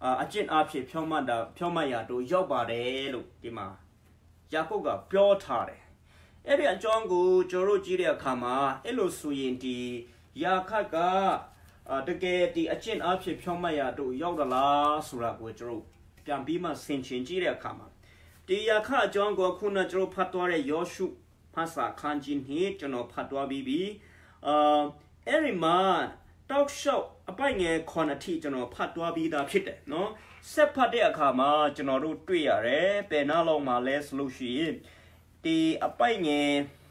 [SPEAKER 1] အကျင့်အဖြစ်ဖြောမှတ်တာဖြောမှတ်ရတို့ရောက်ပါတယ်လို့ဒီမှာယာကုပ်ကပြောထားတယ်အဲ့ဒီအကြောင်းကိုကျွန်တော်တို့ကြည့်တဲ့အခါမှာအဲ့လိုဆိုရင်ဒီယာခတ်ကတကယ်ဒီအကျင့်အဖြစ်ဖြောမှတ်ရတို့ရောက်သလားဆိုတာကိုကျွန်တော်ပြန်ပြီးမှဆင်ခြင်ကြည့်တဲ့အခါမှာဒီယာခတ်အကြောင်းကိုခုနကျွန်တော်ဖတ်သွားတဲ့ယောရှုภาษาคันจินเฮကျွန်တော်ဖတ်သွားပြီးပြီအာအဲ့ဒီမှာတောက်လျှောက်အပိုင်ငယ်ခွန်အထိကျွန်တော်ဖတ်သွားပြီးသားဖြစ်တယ်နော်ဆက်ဖတ်တဲ့အခါမှာကျွန်တော်တို့တွေ့ရတယ်ပယ်နာလောက်မှာလဲဆိုလို့ရှိရင်ဒီအပိုင်ငယ်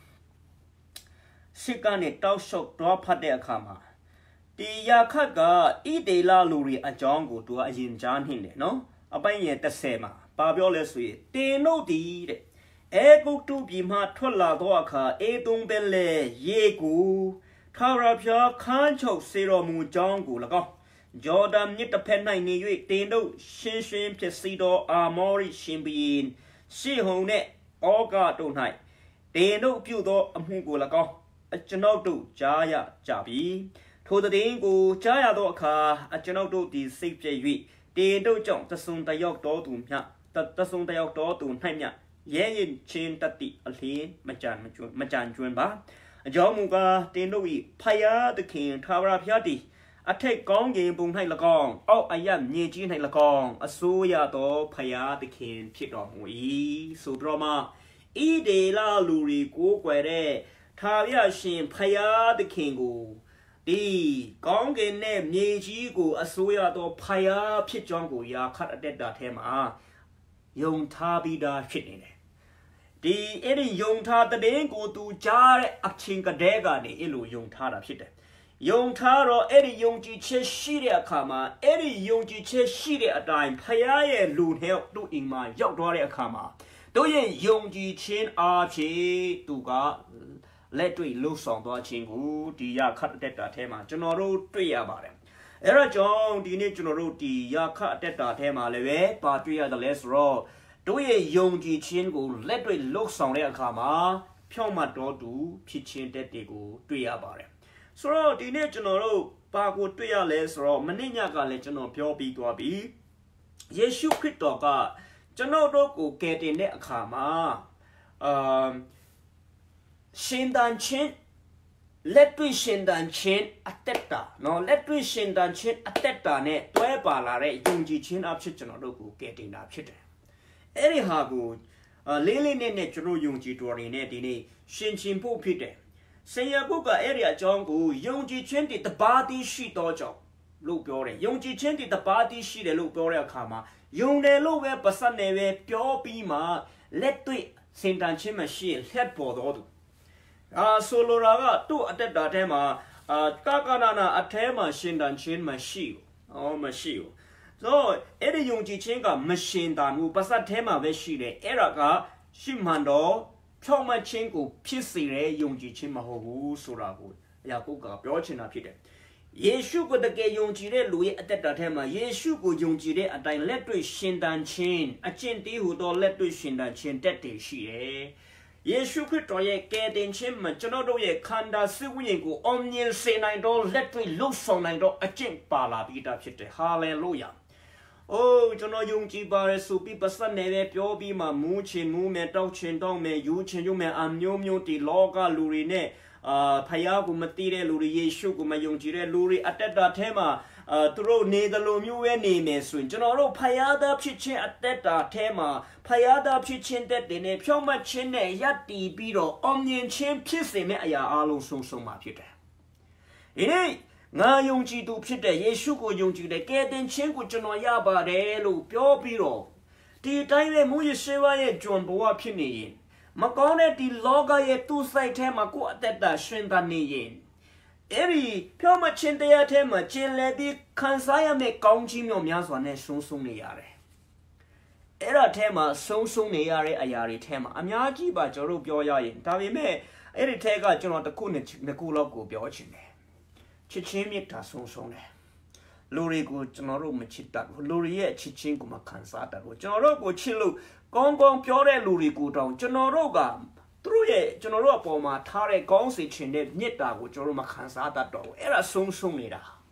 [SPEAKER 1] စစ်ကနေတောက်လျှောက်တွားဖတ်တဲ့အခါမှာဒီယာခတ်ကဣဒေလလူတွေအကြောင်းကိုသူကအရင်ကြားနှင်းတယ်နော်အပိုင်ငယ်တစ်ဆယ်မှာဘာပြောလဲဆိုရင်တင်တို့ဒီတဲ့အဲဂုတ်တုပြည်မှထွက်လာသောအခါအေတုံပင်လေရေကိုထာဝရဘုရားခန်းချုပ်စေတော်မူကြောင်းကို၎င်းဂျော်ဒန်မြစ်တစ်ဖက်၌နေ၍တင်တို့ရှင်းရှင်းဖြစ်စီသောအာမောရိရှင်ဘီရင်ရှေဟုန်နှင့်ဩဃတို့၌တင်တို့ပြုသောအမှုကို၎င်းအကျွန်ုပ်တို့ကြားရကြပြီထိုတဲ့င်းကိုကြားရသောအခါအကျွန်ုပ်တို့သည်စိတ်ပြည့်၍တင်တို့ကြောင့်တဆုံတယောက်တော်သူမျှတဆုံတယောက်တော်သူ၌မျှရဲရင်ချင်းတတိအလင်းမကြံမကျွမကြံကျွန်းပါအကြောင်းမူကားတင်တို့၏ဖယားသခင်ထာဝရဘုရားသည်အထက်ကောင်းကင်ဘုံ၌၎င်းအောက်အယမြေကြီး၌၎င်းအစိုးရသောဖယားသခင်ဖြစ်တော်မူ၏ဆိုတော့မှဣဒေလလူတွေကိုကွယ်တဲ့ထာဝရရှင်ဖယားသခင်ကိုဒီကောင်းကင်နဲ့မြေကြီးကိုအစိုးရသောဖယားဖြစ်ကြောင်းကိုယာခတ်အတက်တာထဲမှာယုံထားပြီးသားဖြစ်နေတယ်ဒီအဲ့ဒီယုံထားတဲ့ကိုသူကြားတဲ့အချင်းကတဲ့ကနေအဲ့လိုယုံထားတာဖြစ်တယ်ယုံထားတော့အဲ့ဒီယုံကြည်ချက်ရှိတဲ့အခါမှာအဲ့ဒီယုံကြည်ချက်ရှိတဲ့အတိုင်းဖယားရဲ့လူနဲ့သူ့အိမ်မှာရောက်သွားတဲ့အခါမှာတို့ရဲ့ယုံကြည်ခြင်းအားဖြင့်သူကလက်တွေ့လှုပ်ဆောင်သွားခြင်းကိုဒီရခတ်တက်တာထဲမှာကျွန်တော်တို့တွေ့ရပါတယ်အဲ့တော့ကြောင့်ဒီနေ့ကျွန်တော်တို့ဒီရခတ်တက်တာထဲမှာလည်းပဲပါတွေ့ရတယ်လဲဆိုတော့တို့ရဲ့ယုံကြည်ခြင်းကိုလက်တွေ့လှုပ်ဆောင်တဲ့အခါမှာဖြောင့်မတ်တော်သူဖြစ်ခြင်းတက်တွေကိုတွေ့ရပါတယ်ဆိုတော့ဒီနေ့ကျွန်တော်တို့ပါကိုတွေ့ရလဲဆိုတော့မနေ့ညကလည်းကျွန်တော်ပြောပြီးသွားပြီယေရှုခရစ်တော်ကကျွန်တော်တို့ကိုကယ်တင်တဲ့အခါမှာအာရှင်တန်ချင်းလက်တွေ့ရှင်တန်ချင်းအသက်တာနော်လက်တွေ့ရှင်တန်ချင်းအသက်တာနဲ့တွဲပါလာတဲ့ယုံကြည်ခြင်းအဖြစ်ကျွန်တော်တို့ကိုကယ်တင်တာဖြစ်တယ်အဲ့ဒီဟာကိုလေးလေးနဲ့နဲ့ကျွန်တော်ယုံကြည်တော်နေနဲ့ဒီနေ့ရှင်ချင်းဖို့ဖြစ်တယ်ဆရာဘုကအဲ့ဒီအကြောင်းကိုယုံကြည်ခြင်းတပါးတည်းရှိတော့ကြောင့်လို့ပြောတယ်ယုံကြည်ခြင်းတပါးတည်းရှိတယ်လို့ပြောတဲ့အခါမှာယုံတယ်လို့ပဲပစတ်နေပဲပြောပြီးမှလက်တွေ့စင်တန်ချင်းမရှိလက်ပေါ်တော့သူအာဆိုလိုရာကသူ့အတက်တာထဲမှာအာကာကနာနာအထဲမှာရှင်တန်ချင်းမရှိဘူးအော်မရှိဘူးဆိုအဲ့ဒီယုံကြည်ခြင်းကမရှင်တန်ဘူးပစတ်ထဲမှာပဲရှိတယ်အဲ့ဒါကရှိမှန်တော့ဖြောင့်မတ်ခြင်းကိုဖြစ်စေတဲ့ယုံကြည်ခြင်းမဟုတ်ဘူးဆိုတာကိုယာကုပ်ကပြောချင်တာဖြစ်တယ်ယေရှုကိုတကယ်ယုံကြည်တဲ့လူရဲ့အသက်တာထဲမှာယေရှုကိုယုံကြည်တဲ့အတိုင်းလက်တွေ့ရှင်တန်ခြင်းအကျင့်တည်းဟူသောလက်တွေ့ရှင်တန်ခြင်းတက်တည်ရှိတယ်ယေရှုခရစ်တော်ရဲ့ကယ်တင်ခြင်းမှာကျွန်တော်တို့ရဲ့ခန္ဓာစိတ်ဝိညာဉ်ကိုအောင်မြင်စေနိုင်သောလက်တွေ့လှုပ်ဆောင်နိုင်သောအကျင့်ပါလာပြီးသားဖြစ်တယ်ဟာလေလုယာအိုးကျွန်တော်ယုံကြည်ပါတယ်ဆိုပြီးပစတ်နေပဲပြောပြီးမှမူးချင်မူးမယ်တောက်ချင်တောက်မယ်ယူချင်ယူမယ်အမျိုးမျိုးဒီလောကလူတွေနဲ့အာဖယားကိုမသိတဲ့လူတွေယေရှုကိုမယုံကြည်တဲ့လူတွေအတက်တာထဲမှာအာသူတို့နေတယ်လို့မျိုးပဲနေမယ်ဆိုရင်ကျွန်တော်တို့ဖယားသားဖြစ်ခြင်းအတက်တာထဲမှာဖယားသားဖြစ်ခြင်းတက်တဲ့နဲ့ဖြောင့်မတ်ခြင်းနဲ့ယက်တီပြီးတော့အောင်မြင်ခြင်းဖြစ်စေမယ့်အရာအလုံးစုံစုံမှာဖြစ်တယ်။ဒီနေ့ငါယုံကြည်သူဖြစ်တဲ့ယေရှုကိုယုံကြည်တဲ့ကယ်တင်ခြင်းကိုကျွန်တော်ရပါတယ်လို့ပြောပြီးတော့ဒီတိုင်းပဲမူယေရှုရဲ့ဂျွန်ဘဝဖြစ်နေရင်မကောင်းတဲ့ဒီလောကရဲ့သူ့စိတ်ထဲမှာကိုယ်အသက်တာရှင်သန်နေရင်အဲ့ဒီဖြောင့်မတ်ခြင်းတရားထဲမှာကျင်လည်ပြီးခံစားရမယ့်ကောင်းချီးမြောက်များစွာနဲ့ဆုံးဆုံးနေရတယ်။အဲ့ဒါထဲမှာဆုံးဆုံးနေရတဲ့အရာတွေထဲမှာအများကြီးပါကျွန်တော်တို့ပြောရရင်ဒါပေမဲ့အဲ့ဒီထဲကကျွန်တော်တစ်ခုနဲ့နှစ်ခုလောက်ကိုပြောချင်တယ်။ချစ်ချင်းမြတ်တာဆုံးဆုံးတယ်။လူတွေကိုကျွန်တော်တို့မချစ်တတ်ဘူး။လူတွေရဲ့ချစ်ချင်းကိုမခံစားတတ်ဘူး။ကျွန်တော်တို့ကိုချစ်လို့ကောင်းကောင်းပြောတဲ့လူတွေကိုတောင်ကျွန်တော်တို့ကသူတို့ရဲ့ကျွန်တော်တို့အပေါ်မှာထားတဲ့ကောင်းစေခြင်းနဲ့မြတ်တာကိုကျွန်တော်တို့မခံစားတတ်တော့ဘူးအဲ့ဒါဆုံးဆုံးနေတာ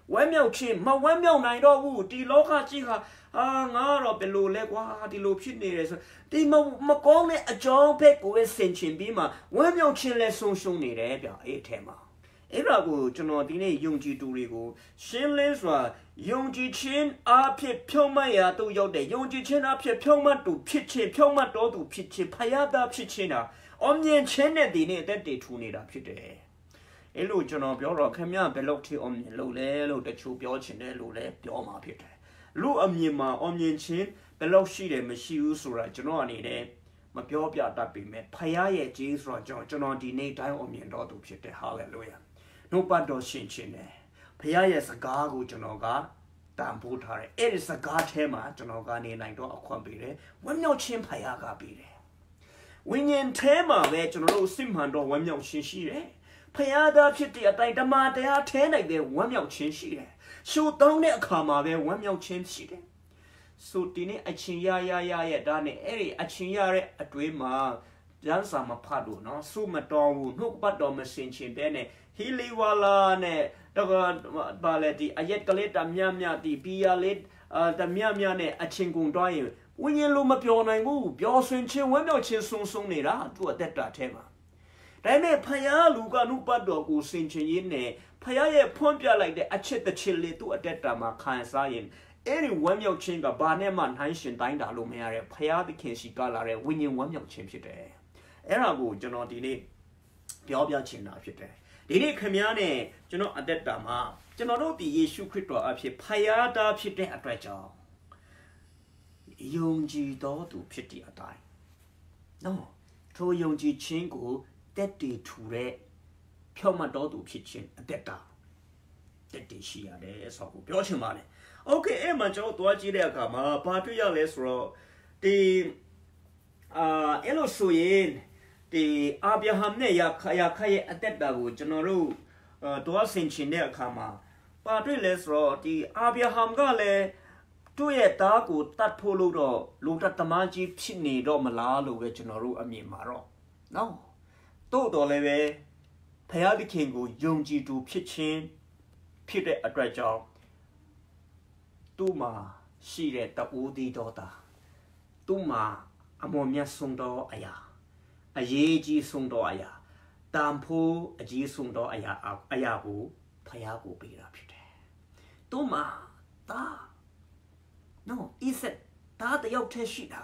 [SPEAKER 1] ဝမ်းမြောက်ခြင်းမဝမ်းမြောက်နိုင်တော့ဘူးဒီလောကကြီးဟာအာငါတော့ဘယ်လိုလဲကွာဒီလိုဖြစ်နေတယ်ဆိုဒီမမကောင်းတဲ့အကြောင်းဘက်ကိုပဲဆင်ခြင်ပြီးမှဝမ်းမြောက်ခြင်းလဲဆုံးရှုံးနေတယ်ဗျအဲ့ထဲမှာအဲ့ဒါကိုကျွန်တော်ဒီနေ့ယုံကြည်သူတွေကိုရှင်းလင်းစွာယုံကြည်ခြင်းအဖြစ်ဖြုံးမတ်ရာတို့ရောက်တဲ့ယုံကြည်ခြင်းအဖြစ်ဖြုံးမတ်သူဖြစ်ခြင်းဖြုံးမတ်တော်သူဖြစ်ခြင်းဖယားသားဖြစ်ခြင်းဟာအောင်မြင်ခြင်းနဲ့ဒီနေ့အသက်တည်ထူနေတာဖြစ်တယ်အဲ့လိုကျွန်တော်ပြောတော့ခင်ဗျဘယ်လောက်ထိအောင်မြင်လို့လဲလို့တချို့ပြောချင်တယ်လို့လည်းပြောမှာဖြစ်တယ်လူအမြင်မှာအောင်မြင်ခြင်းဘယ်လောက်ရှိတယ်မရှိဘူးဆိုတာကျွန်တော်အနေနဲ့မပြောပြတတ်ပေမဲ့ဖယားရဲ့ဂျေးဆိုတော့ကျွန်တော်ဒီနေ့တိုင်းအောင်မြင်တော်သူဖြစ်တယ်ဟာလေလုယာနှုတ်ပတ်တော်ရှင်ခြင်းတယ်ဖယားရဲ့စကားကိုကျွန်တော်ကတန်ဖိုးထားတယ်အဲ့ဒီစကားထဲမှာကျွန်တော်ကနေနိုင်တော့အခွင့်ပေးတယ်ဝမ်းမြောက်ခြင်းဖယားကပေးတယ်ဝိညာဉ်ထဲမှာပဲကျွန်တော်တို့စစ်မှန်တော့ဝမ်းမြောက်ခြင်းရှိတယ်ဖယားသားဖြစ်တဲ့အတိုင်းဓမ္မတရားထဲနိုင်တဲ့ဝမ်းမြောက်ခြင်းရှိတယ်ရှုတောင်းတဲ့အခါမှာပဲဝမ်းမြောက်ခြင်းရှိတယ်ဆိုဒီနေ့အချင်းရရရရဲ့ဒါနဲ့အဲ့ဒီအချင်းရရဲ့အတွေးမှာကျန်းစာမဖတ်လို့နော်စုမတော်ဘူးနှုတ်ပတ်တော်မစင်ချင်ပဲနဲ့ဟီလီဝါလာနဲ့တော့ဘာလဲဒီအယက်ကလေးတမြမြဒီပီယာလေးတမြမြနဲ့အချင်းကုန်တော့ရင်ဝိညာဉ်လိုမပြောနိုင်ဘူးပြောဆွင်ချင်းဝမ်းမြောက်ခြင်းဆုံဆုံနေတာသူ့အသက်တာထဲမှာဒါပေမဲ့ဖယားလူကနှုတ်ပတ်တော်ကိုစင်ချင်ရင်းနဲ့ဖယားရဲ့ဖွင့်ပြလိုက်တဲ့အချစ်တစ်ချစ်လေးသူ့အသက်တာမှာခံစားရင်အဲ့ဒီဝမ်းမြောက်ခြင်းကဘာနဲ့မှနှိုင်းရှင်တိုင်းတာလို့မရတဲ့ဖယားသခင်ရှိကလာတဲ့ဝိညာဉ်ဝမ်းမြောက်ခြင်းဖြစ်တယ်အဲ့ဒါကိုကျွန်တော်ဒီနေ့ပြောပြချင်တာဖြစ်တယ်ဒီနေ့ခင်ဗျားနဲ့ကျွန်တော်အသက်တာမှာကျွန်တော်တို့ဒီယေရှုခရစ်တော်အဖြစ်ဖယားသားဖြစ်တဲ့အတွက်ကြောင့်ယုံကြည်တော်သူဖြစ်တဲ့အတိုင်းနော်ထိုယုံကြည်ခြင်းကိုတက်တည်ထူတဲ့ဖြောင့်မတ်တော်သူဖြစ်ခြင်းအသက်တာတက်တည်ရှိရတယ်ဆိုတော့ပြောချင်ပါတယ်โอเคအဲ့မှာကျွန်တော်တွားကြည့်တဲ့အခါမှာဘာတွေ့ရလဲဆိုတော့ဒီအာအဲ့လိုဆိုရင်ဒီအာဗြဟံနဲ့ယာခယာခရဲ့အသက်တာကိုကျွန်တော်တို့တွားဆင်ခြင်တဲ့အခါမှာဘာတွေ့လဲဆိုတော့ဒီအာဗြဟံကလည်းသူ့ရဲ့သားကိုတတ်ဖို့လို့တော့လူတတ်သမားကြီးဖြစ်နေတော့မလားလို့ပဲကျွန်တော်တို့အမြင်မှာတော့နော်တို့တော်လည်းပဲဖယားသခင်ကိုယုံကြည်သူဖြစ်ခြင်းဖြစ်တဲ့အတွက်ကြောင့်သူ့မှာရှိတဲ့တအိုးသေးတော်တာသူ့မှာအမောမြတ်ဆုံးတော်အရာအရေးကြီးဆုံးတော်အရာတန်ဖိုးအကြီးဆုံးတော်အရာအရာကိုဖယားကိုပေးတာဖြစ်တယ်သူ့မှာဒါနော်ဤစက်ဒါတယောက်တည်းရှိတာ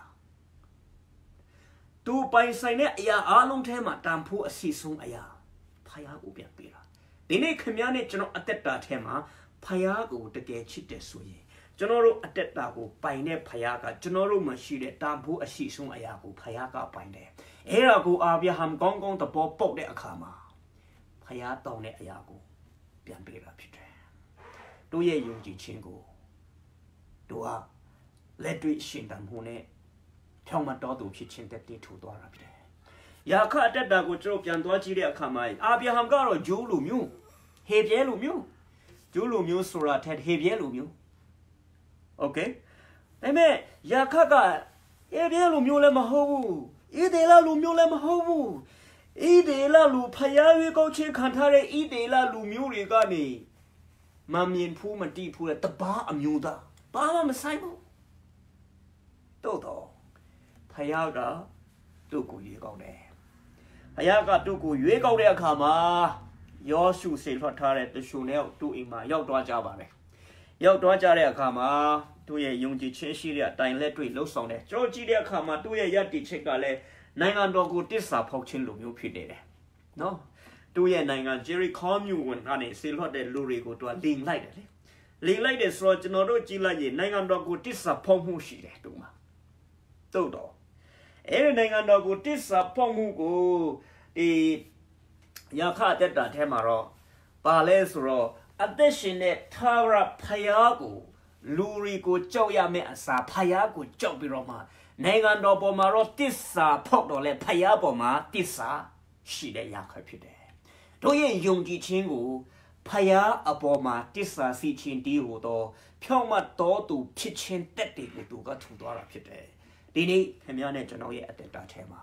[SPEAKER 1] သူပိုင်ဆိုင်တဲ့အရာအားလုံးထဲမှာတန်ဖိုးအစီဆုံးအရာဖယားကိုပြန်ပေးတာဒီနေ့ခင်ဗျားနဲ့ကျွန်တော်အသက်တာထဲမှာဖယားကိုတကယ်ချစ်တယ်ဆိုရင်ကျွန်တော်တို့အသက်တာကိုပိုင်တဲ့ဖယားကကျွန်တော်တို့မှရှိတဲ့တန်ဖိုးအရှိဆုံးအရာကိုဖယားကပိုင်တယ်အဲ့ဒါကိုအာဗြဟံကောင်းကောင်းသဘောပေါက်တဲ့အခါမှာဖယားတောင်းတဲ့အရာကိုပြန်ပေးတာဖြစ်တယ်တို့ရဲ့ယုံကြည်ခြင်းကိုတို့ကလက်တွေ့ရှင်တန်ဖို့နဲ့ဖြောင့်မတ်တော်သူဖြစ်ခြင်းတက်တည်ထူသွားတာဖြစ်တယ်ယာခအတက်တာကိုကျွန်တော်ပြန်သွားကြည့်တဲ့အခါမှာအာဗြဟံကတော့ဂျိုးလူမျိုးဟေပြဲလူမျိုးဂျိုးလူမျိုးဆိုတာထက်ဟေပြဲလူမျိုးโอเคဒါပေမဲ့ယာခကဟေပြဲလူမျိုးလည်းမဟုတ်ဘူးဣဒေလလူမျိုးလည်းမဟုတ်ဘူးဣဒေလလူဖယားရွေးကောက်ခြင်းခံထားတဲ့ဣဒေလလူမျိုးတွေကနေမမြင်ဖူးမတိဖူးတဲ့တပားအမျိုးသားဘာမှမဆိုင်ဘူးတို့တော့ဖယားကတို့ကိုရွေးကောက်တယ်ဖယားကတို့ကိုရွေးကောက်တဲ့အခါမှာယောရှုစေလွှတ်ထားတဲ့တရှုံနဲ့တို့အိမ်မှာရောက်သွားကြပါတယ်ရောက်သွားကြတဲ့အခါမှာတို့ရဲ့ယုံကြည်ခြင်းရှိတဲ့အတိုင်းလက်တွေ့လှုပ်ဆောင်တယ်ကျွန်တော်ကြည့်တဲ့အခါမှာတို့ရဲ့ယက်တီချက်ကလည်းနိုင်ငံတော်ကိုတစ္ဆာဖောက်ခြင်းလိုမျိုးဖြစ်နေတယ်နော်တို့ရဲ့နိုင်ငံဂျေရီခေါမြို့ဝင်ကနေစေလွှတ်တဲ့လူတွေကိုတို့ကလိန်လိုက်တယ်လေလိန်လိုက်တယ်ဆိုတော့ကျွန်တော်တို့ကြည့်လိုက်ရင်နိုင်ငံတော်ကိုတစ္ဆာဖောက်မှုရှိတယ်တို့မှာတို့တော့အဲ့ဒီနိုင်ငံတော်ကိုတစ္ဆာဖောက်မှုကိုဒီယာခတက်တာထဲမှာတော့ပါလဲဆိုတော့အသက်ရှင်တဲ့သာရဖယားကိုလူတွေကိုကြောက်ရမယ့်အစားဖယားကိုကြောက်ပြီးတော့မှနိုင်ငံတော်ပေါ်မှာတော့တစ္ဆာဖောက်တော့လဲဖယားပေါ်မှာတစ္ဆာရှိတဲ့ယာခဖြစ်တယ်တို့ရဲ့ယုံကြည်ခြင်းကိုဖယားအပေါ်မှာတစ္ဆာစီခြင်းတီးဟိုတော့ဖြောင့်မတ်တော်သူဖြစ်ခြင်းတက်တယ်ကိုသူကထူသွားတာဖြစ်တယ်ဒီနေ့ခင်ဗျားနဲ့ကျွန်တော်ရဲ့အသက်တာထဲမှာ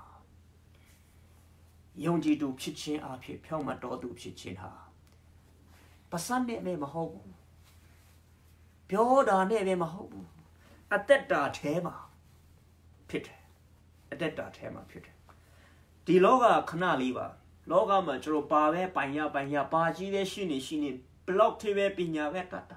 [SPEAKER 1] ယုံကြည်သူဖြစ်ခြင်းအဖြစ်ဖြောင့်မတ်တော်သူဖြစ်ခြင်းဟာပစံနဲ့မဟုတ်ဘူးပြောတာနဲ့ပဲမဟုတ်ဘူးအသက်တာထဲမှာဖြစ်တယ်အသက်တာထဲမှာဖြစ်တယ်ဒီလောကခဏလေးပါလောကမှာကျွန်တော်ပါပဲပိုင်ရပိုင်ရပါကြီးပဲရှိနေရှိနေဘလော့သေးပဲပညာပဲတတ်တာ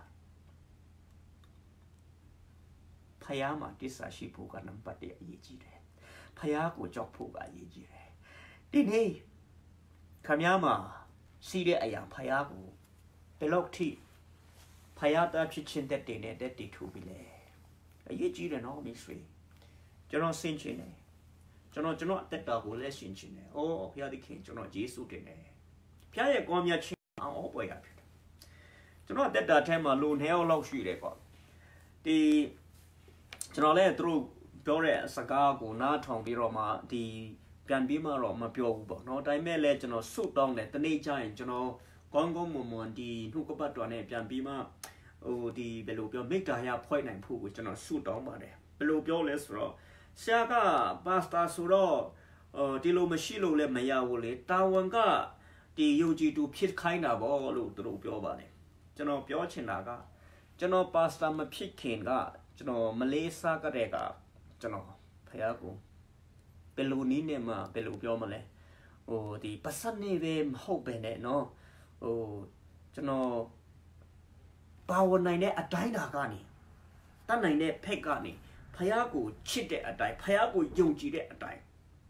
[SPEAKER 1] ဖယားမှာတစ္ဆာရှိဖို့ကနံပါတ်တစ်အရေးကြီးတယ်ဖယားကိုကြောက်ဖို့ကအရေးကြီးတယ်ဒီနေ့ခမည်းမှာစီးတဲ့အရာဖယားကိုဘလော့ထိဖယားတာဖြစ်ချင်းတဲ့တင်တဲ့တီထူပြီလေအရေးကြီးတယ်နော်မိတ်ဆွေကျွန်တော်ဆင်ချင်တယ်ကျွန်တော်ကျွန်တော်အသက်တာကိုလည်းဆင်ချင်တယ်။အော်ဘုရားသခင်ကျွန်တော်ယေရှုတင်တယ်။ဘုရားရဲ့ကောင်းမြတ်ခြင်းအောင်ပွဲရဖြစ်တယ်။ကျွန်တော်အသက်တာထဲမှာလူနှစ်ယောက်လောက်ရှိတယ်ပေါ့။ဒီကျွန်တော်လည်းသူတို့ပြောတဲ့စကားကိုနားထောင်ပြီးတော့မှဒီပြန်ပြီးမှတော့မပြောဘူးပေါ့နော်။ဒါပေမဲ့လည်းကျွန်တော်ဆုတောင်းတယ်တနေ့ကျရင်ကျွန်တော်ကောင်းကောင်းမွန်မွန်ဒီနှုတ်ကပတ်တော်နဲ့ပြန်ပြီးမှဟိုဒီဘယ်လိုပြောမိတ္တာရဖွဲ့နိုင်ဖို့ကိုကျွန်တော်ဆုတောင်းပါတယ်။ဘယ်လိုပြောလဲဆိုတော့ဆရာကပါစတာဆိုတော့ဒီလိုမရှိလို့လည်းမရဘူးလေတာဝန်ကဒီယုံကြည်သူဖြစ်ခိုင်းတာပေါ့လို့သူတို့ပြောပါတယ်ကျွန်တော်ပြောချင်တာကကျွန်တော်ပါစတာမဖြစ်ခင်ကကျွန်တော်မလေးစားကြတဲ့ကကျွန်တော်ဖယားကိုဘယ်လိုနည်းနဲ့မှဘယ်လိုပြောမလဲဟိုဒီပတ်စံနေပဲမဟုတ်ပဲနဲ့နော်ဟိုကျွန်တော်ပါဝင်နိုင်တဲ့အတိုင်းတာကနေတတ်နိုင်တဲ့ဖက်ကနေဖယားကိုချစ်တဲ့အတိုင်းဖယားကိုယုံကြည်တဲ့အတိုင်း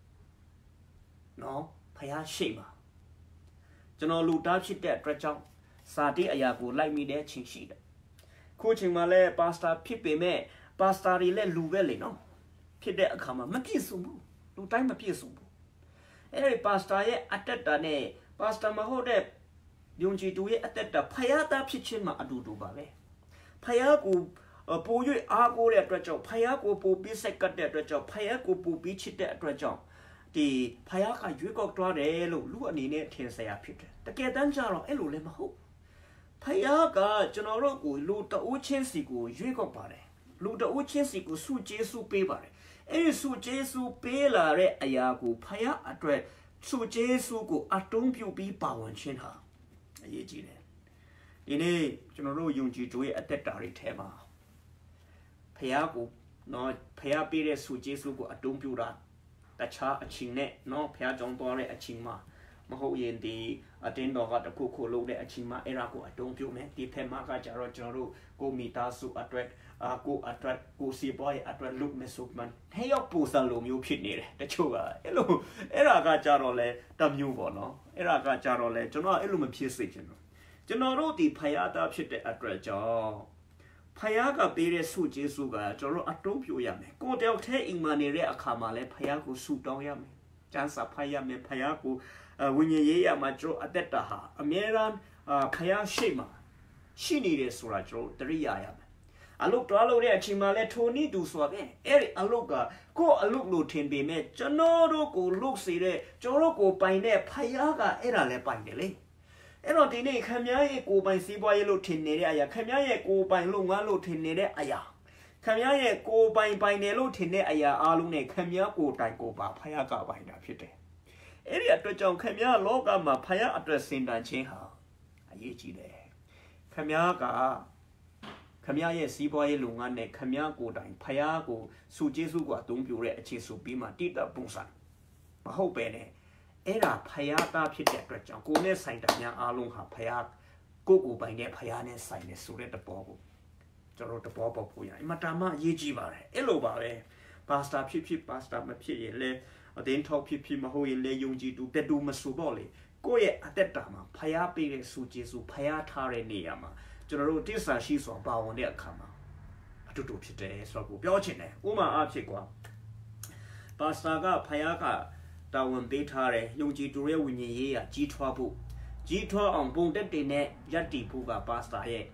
[SPEAKER 1] နော်ဖယားရှိပါကျွန်တော်လူသားဖြစ်တဲ့အတွက်ကြောင့်စာတိအရာကိုလိုက်မိတဲ့ချင်းရှိတယ်ခုချိန်မှာလဲပါစတာဖြစ်ပေမဲ့ပါစတာတွေလည်းလူပဲလေနော်ဖြစ်တဲ့အခါမှာမပြည့်စုံဘူးလူတိုင်းမပြည့်စုံဘူးအဲ့ဒီပါစတာရဲ့အတက်တာနဲ့ပါစတာမဟုတ်တဲ့ယုံကြည်သူရဲ့အတက်တာဖယားသားဖြစ်ခြင်းမှာအတူတူပါပဲဖယားကိုပို၍အားကိုးတဲ့အတွက်ကြောင့်ဖယားကိုပိုပြီးစိတ်ကပ်တဲ့အတွက်ကြောင့်ဖယားကိုပိုပြီးချစ်တဲ့အတွက်ကြောင့်ဒီဖယားကရွေးကောက်သွားတယ်လို့လူအနေနဲ့ထင်စရာဖြစ်တယ်တကယ်တမ်းကျတော့အဲ့လိုလည်းမဟုတ်ဖယားကကျွန်တော်တို့ကိုလူတအိုးချင်းစီကိုရွေးကောက်ပါတယ်လူတအိုးချင်းစီကိုစုကျေးစုပေးပါတယ်အဲ့ဒီစုကျေးစုပေးလာတဲ့အရာကိုဖယားအတွက်စုကျေးစုကိုအတုံးပြုပြီးပါဝင်ခြင်းဟာအရေးကြီးတယ်ဒီနေ့ကျွန်တော်တို့ယုံကြည်သူရဲ့အသက်တာတွေထဲမှာဖယားကိုနော်ဖယားပေးတဲ့စုကျေးစုကိုအတုံးပြတာတခြားအချင်းနဲ့နော်ဖယားကြောင့်တော်တဲ့အချင်းမှာမဟုတ်ရင်ဒီအတင်းတော်ကတခုခုလုံးတဲ့အချင်းမှာအဲ့ဒါကိုအတုံးပြမယ်ဒီဖက်မှာကကြတော့ကျွန်တော်တို့ကိုမီတာစုအတွက်အာကိုအတွက်ကိုစီပွားရဲ့အတွက်လုမဆုမှန်ဟဲ့ရောက်ပူစံလိုမျိုးဖြစ်နေတယ်တချို့ကအဲ့လိုအဲ့ဒါကကြတော့လဲတမျိုးပေါ့နော်အဲ့ဒါကကြတော့လဲကျွန်တော်အဲ့လိုမဖြစ်စေချင်ဘူးကျွန်တော်တို့ဒီဖယားသားဖြစ်တဲ့အတွက်ကြောင့်ဖယားကပေးတဲ့ဆုကျေးဇူးကကျွန်တော်အတုံးပြရမယ်ကိုတယောက်ထဲအိမ်မှာနေတဲ့အခါမှာလဲဖယားကိုဆုတောင်းရမယ်ကျမ်းစာဖတ်ရမယ်ဖယားကိုဝိညာဉ်ရေးရမှာကျွန်တော်အသက်တာဟာအမြဲတမ်းဖယားရှိမှရှိနေတယ်ဆိုတာကျွန်တော်တရိယာရမယ်အလုတ်တော်လို့တဲ့အချိန်မှာလဲထိုနည်းတူဆိုပဲအဲ့ဒီအလုတ်ကကိုယ်အလုတ်လို့ထင်ပေမဲ့ကျွန်တော်တို့ကိုလုတ်စေတဲ့ကျွန်တော်တို့ကိုပိုင်တဲ့ဖယားကအဲ့ဒါလဲပိုင်တယ်လေအဲ့တော့ဒီနေ့ခမည်းရဲ့ကိုပိုင်စီးပွားရေးလို့ထင်နေတဲ့အရာခမည်းရဲ့ကိုပိုင်လုပ်ငန်းလို့ထင်နေတဲ့အရာခမည်းရဲ့ကိုပိုင်ပိုင်တယ်လို့ထင်တဲ့အရာအားလုံးနဲ့ခမည်းကိုတိုင်ကိုပါဖယားကပိုင်တာဖြစ်တယ်အဲ့ဒီအတွက်ကြောင့်ခမည်းလောကမှာဖယားအတွက်စင်တန်ခြင်းဟာအရေးကြီးတယ်ခမည်းကခမည်းရဲ့စီးပွားရေးလုပ်ငန်းနဲ့ခမည်းကိုတိုင်ဖယားကိုစုကျေးစုကအသုံးပြုတဲ့အခြေစုပြီးမှတိတပုံစံမဟုတ်ပဲနဲ့အဲ့ဒါဖယားသားဖြစ်တဲ့အတွက်ကြောင့်ကိုနဲ့ဆိုင်တာများအားလုံးဟာဖယားကိုကိုပိုင်တဲ့ဖယားနဲ့ဆိုင်တဲ့ဆိုတဲ့တဘောကိုကျွန်တော်တဘောပေါက်ဖို့ရအမတမအရေးကြီးပါတယ်အဲ့လိုပါပဲပါစတာဖြစ်ဖြစ်ပါစတာမဖြစ်ရင်လည်းအတင်းထောက်ဖြစ်ဖြစ်မဟုတ်ရင်လည်းယုံကြည်သူတက်တူမဆိုတော့လေကိုယ့်ရဲ့အသက်တာမှာဖယားပေးတဲ့စုကျေးစုဖယားထားတဲ့နေရာမှာကျွန်တော်တို့တစ္ဆာရှိစွာပါဝင်တဲ့အခါမှာအတူတူဖြစ်တယ်ဆိုတော့ကိုပြောချင်တယ်ဥမာအဖြစ်ကွာပါစတာကဖယားကတာဝန်ပေးထားတယ်ယုံကြည်သူရဲ့ဝိညာဉ်ရေးရာကြီးထွားဖို့ကြီးထွားအောင်ပုံတက်တင်နဲ့ယက်တီဖို့ကပါစတာရဲ့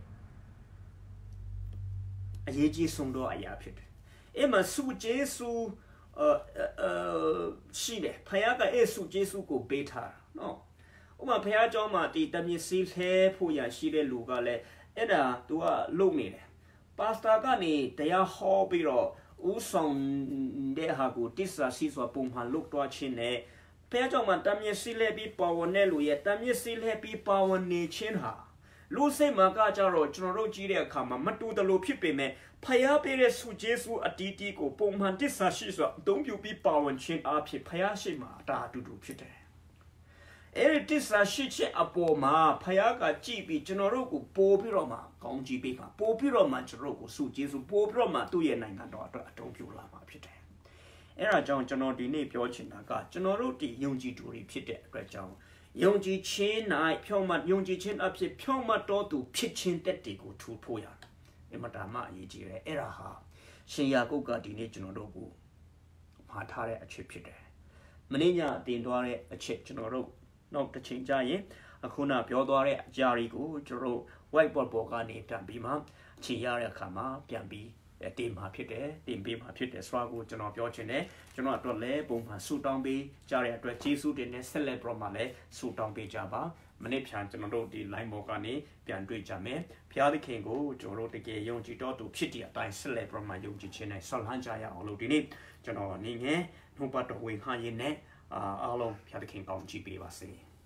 [SPEAKER 1] အရေးကြီးဆုံးသောအရာဖြစ်တယ်အဲ့မှာစုကျေးစုအာအာရှိတယ်ဖယားကအဲ့စုကျေးစုကိုပေးထားတာနော်ဥပမာဖယားကျောင်းမှာဒီတမစ်စီလဲဖို့ရရှိတဲ့လူကလည်းအဲ့ဒါ तू ကလုံနေတယ်ပါစတာကနေတရားဟောပြီးတော့ဦးဆောင်တဲ့ဟာကိုတစ္ဆာရှိစွာပုံမှန်လုပ်တော့ခြင်းနဲ့ဖះကြောင့်မှတမစ်စီလဲပြီးပါဝင်တဲ့လူရဲ့တမစ်စီလဲပြီးပါဝင်နေခြင်းဟာလူစိတ်မှာကကြတော့ကျွန်တော်တို့ကြည့်တဲ့အခါမှာမတူတလို့ဖြစ်ပေမဲ့ဖယားပေးတဲ့ဆုကျေးဇူးအတီးတီးကိုပုံမှန်တစ္ဆာရှိစွာအသုံးပြုပြီးပါဝင်ခြင်းအဖြစ်ဖယားရှိမှာအတာအတူတူဖြစ်တယ်အဲ့ဒီတစ္ဆာရှိခြင်းအပေါ်မှာဖယားကကြည့်ပြီးကျွန်တော်တို့ကိုပို့ပြီးတော့မှကောင်းကြီးပေးပါပို့ပြီးတော့မှကျွန်တော်တို့ကိုဆုကျေးဇူးပို့ပြီးတော့မှသူ့ရဲ့နိုင်ငံတော်အတွက်အသုံးပြုလာမှာဖြစ်တယ်အဲ့ဒါကြောင့်ကျွန်တော်ဒီနေ့ပြောချင်တာကကျွန်တော်တို့ဒီယုံကြည်သူတွေဖြစ်တဲ့အတွက်ကြောင့်ယုံကြည်ခြင်း၌ဖြောင့်မတ်ယုံကြည်ခြင်းအဖြစ်ဖြောင့်မတ်တော်သူဖြစ်ခြင်းတက်တွေကိုထူထိုးရတယ်အမတားမအရေးကြီးတယ်အဲ့ဒါဟာရှင်ယာကုပ်ကဒီနေ့ကျွန်တော်တို့ကိုမှာထားတဲ့အချက်ဖြစ်တယ်မင်းညတင်သွားတဲ့အချက်ကျွန်တော်တို့နောက်တစ်ချိန်ကြာရင်အခုနပြောသွားတဲ့အကြာတွေကိုကျွန်တော်တို့ whiteboard ပေါ်ကနေပြန်ပြီးမှခြေရတဲ့အခါမှာပြန်ပြီးတင်မှာဖြစ်တယ်တင်ပေးမှာဖြစ်တယ်ဆိုတာကိုကျွန်တော်ပြောချင်တယ်ကျွန်တော်အတွက်လည်းပုံမှန်ဆူတောင်းပေးကြတဲ့အတွက်ကျေးဇူးတင်နဲ့ဆက်လက်ပြီးမှလည်းဆူတောင်းပေးကြပါမနေ့ဖြန်ကျွန်တော်တို့ဒီ line ပေါ်ကနေပြန်တွေ့ကြမယ်ဖျားသခင်ကိုကျွန်တော်တို့တကယ်ယုံကြည်တော်သူဖြစ်တဲ့အတိုင်းဆက်လက်ပြီးမှယုံကြည်ခြင်းနဲ့ဆက်လန်းကြရအောင်လို့ဒီနေ့ကျွန်တော်အနေနဲ့နှုတ်ပတ်တော်ဝင်ခါရင်းနဲ့အားလုံးဖျားသခင်ကောင်းချီးပေးပါစေ